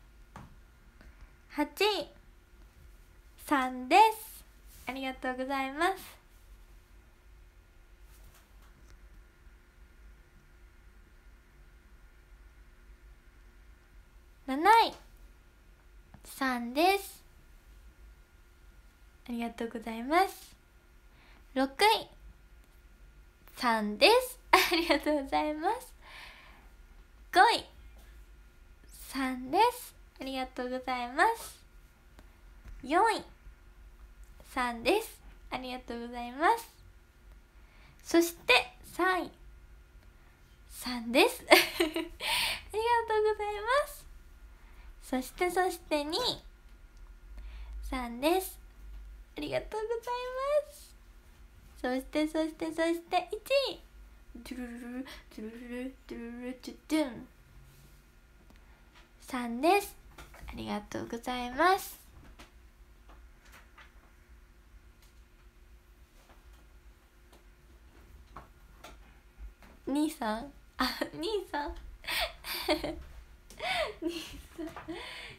はちいさんです。ありがとうございます。なないさんです。ありがとうございます。ろくいさんです。ありがとうございます。ごいさんです。ありがとうございます。よんいさんです。ありがとうございます。そしてさんいさんです。ありがとうございます。そしてそしてにいさんです。ありがとうございます。そしてそしてそしていちいドゥルルルドゥルルルドゥルルルドゥドゥンさんです。ありがとうございます。兄さん、あ、兄さん兄さん兄さん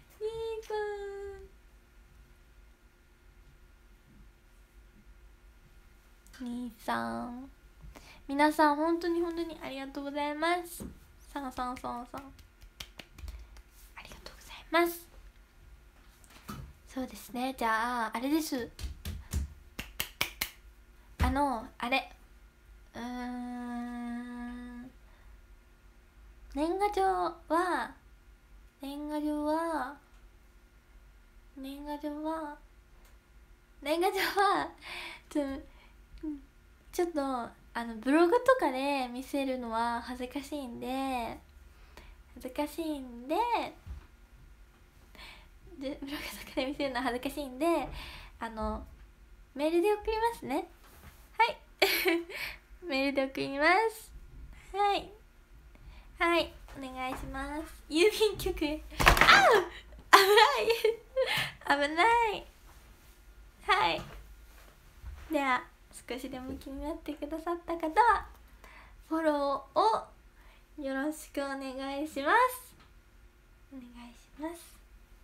兄さん、皆さん本当に本当にありがとうございます。さんさんさんさん、ありがとうございます。そうですね、じゃああれです、あのあれうーん年賀状は年賀状は年賀状は年賀状はちょちょっとあのブログとかで見せるのは恥ずかしいんで恥ずかしいんででブログとかで見せるのは恥ずかしいんであのメールで送りますね。はいメールで送ります。はいはいお願いします。郵便局へ。あう危ない危ないはい。では少しでも気になってくださった方はフォローをよろしくお願いします。お願いします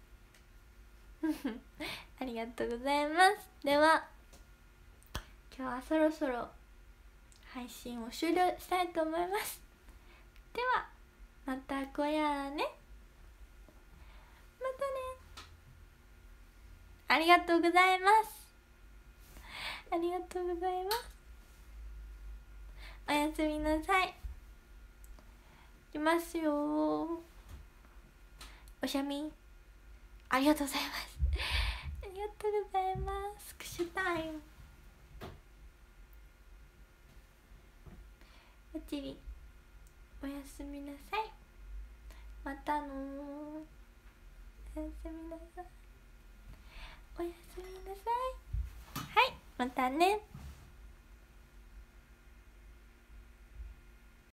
ありがとうございます。では今日はそろそろ配信を終了したいと思います。ではまたこやね。またね。ありがとうございます。ありがとうございます。おやすみなさい。いきますよ。おしゃみありがとうございます。ありがとうございます。スクショタイム。おちりおやすみなさい。またのおやすみなさい。おやすみなさい。はい、またね。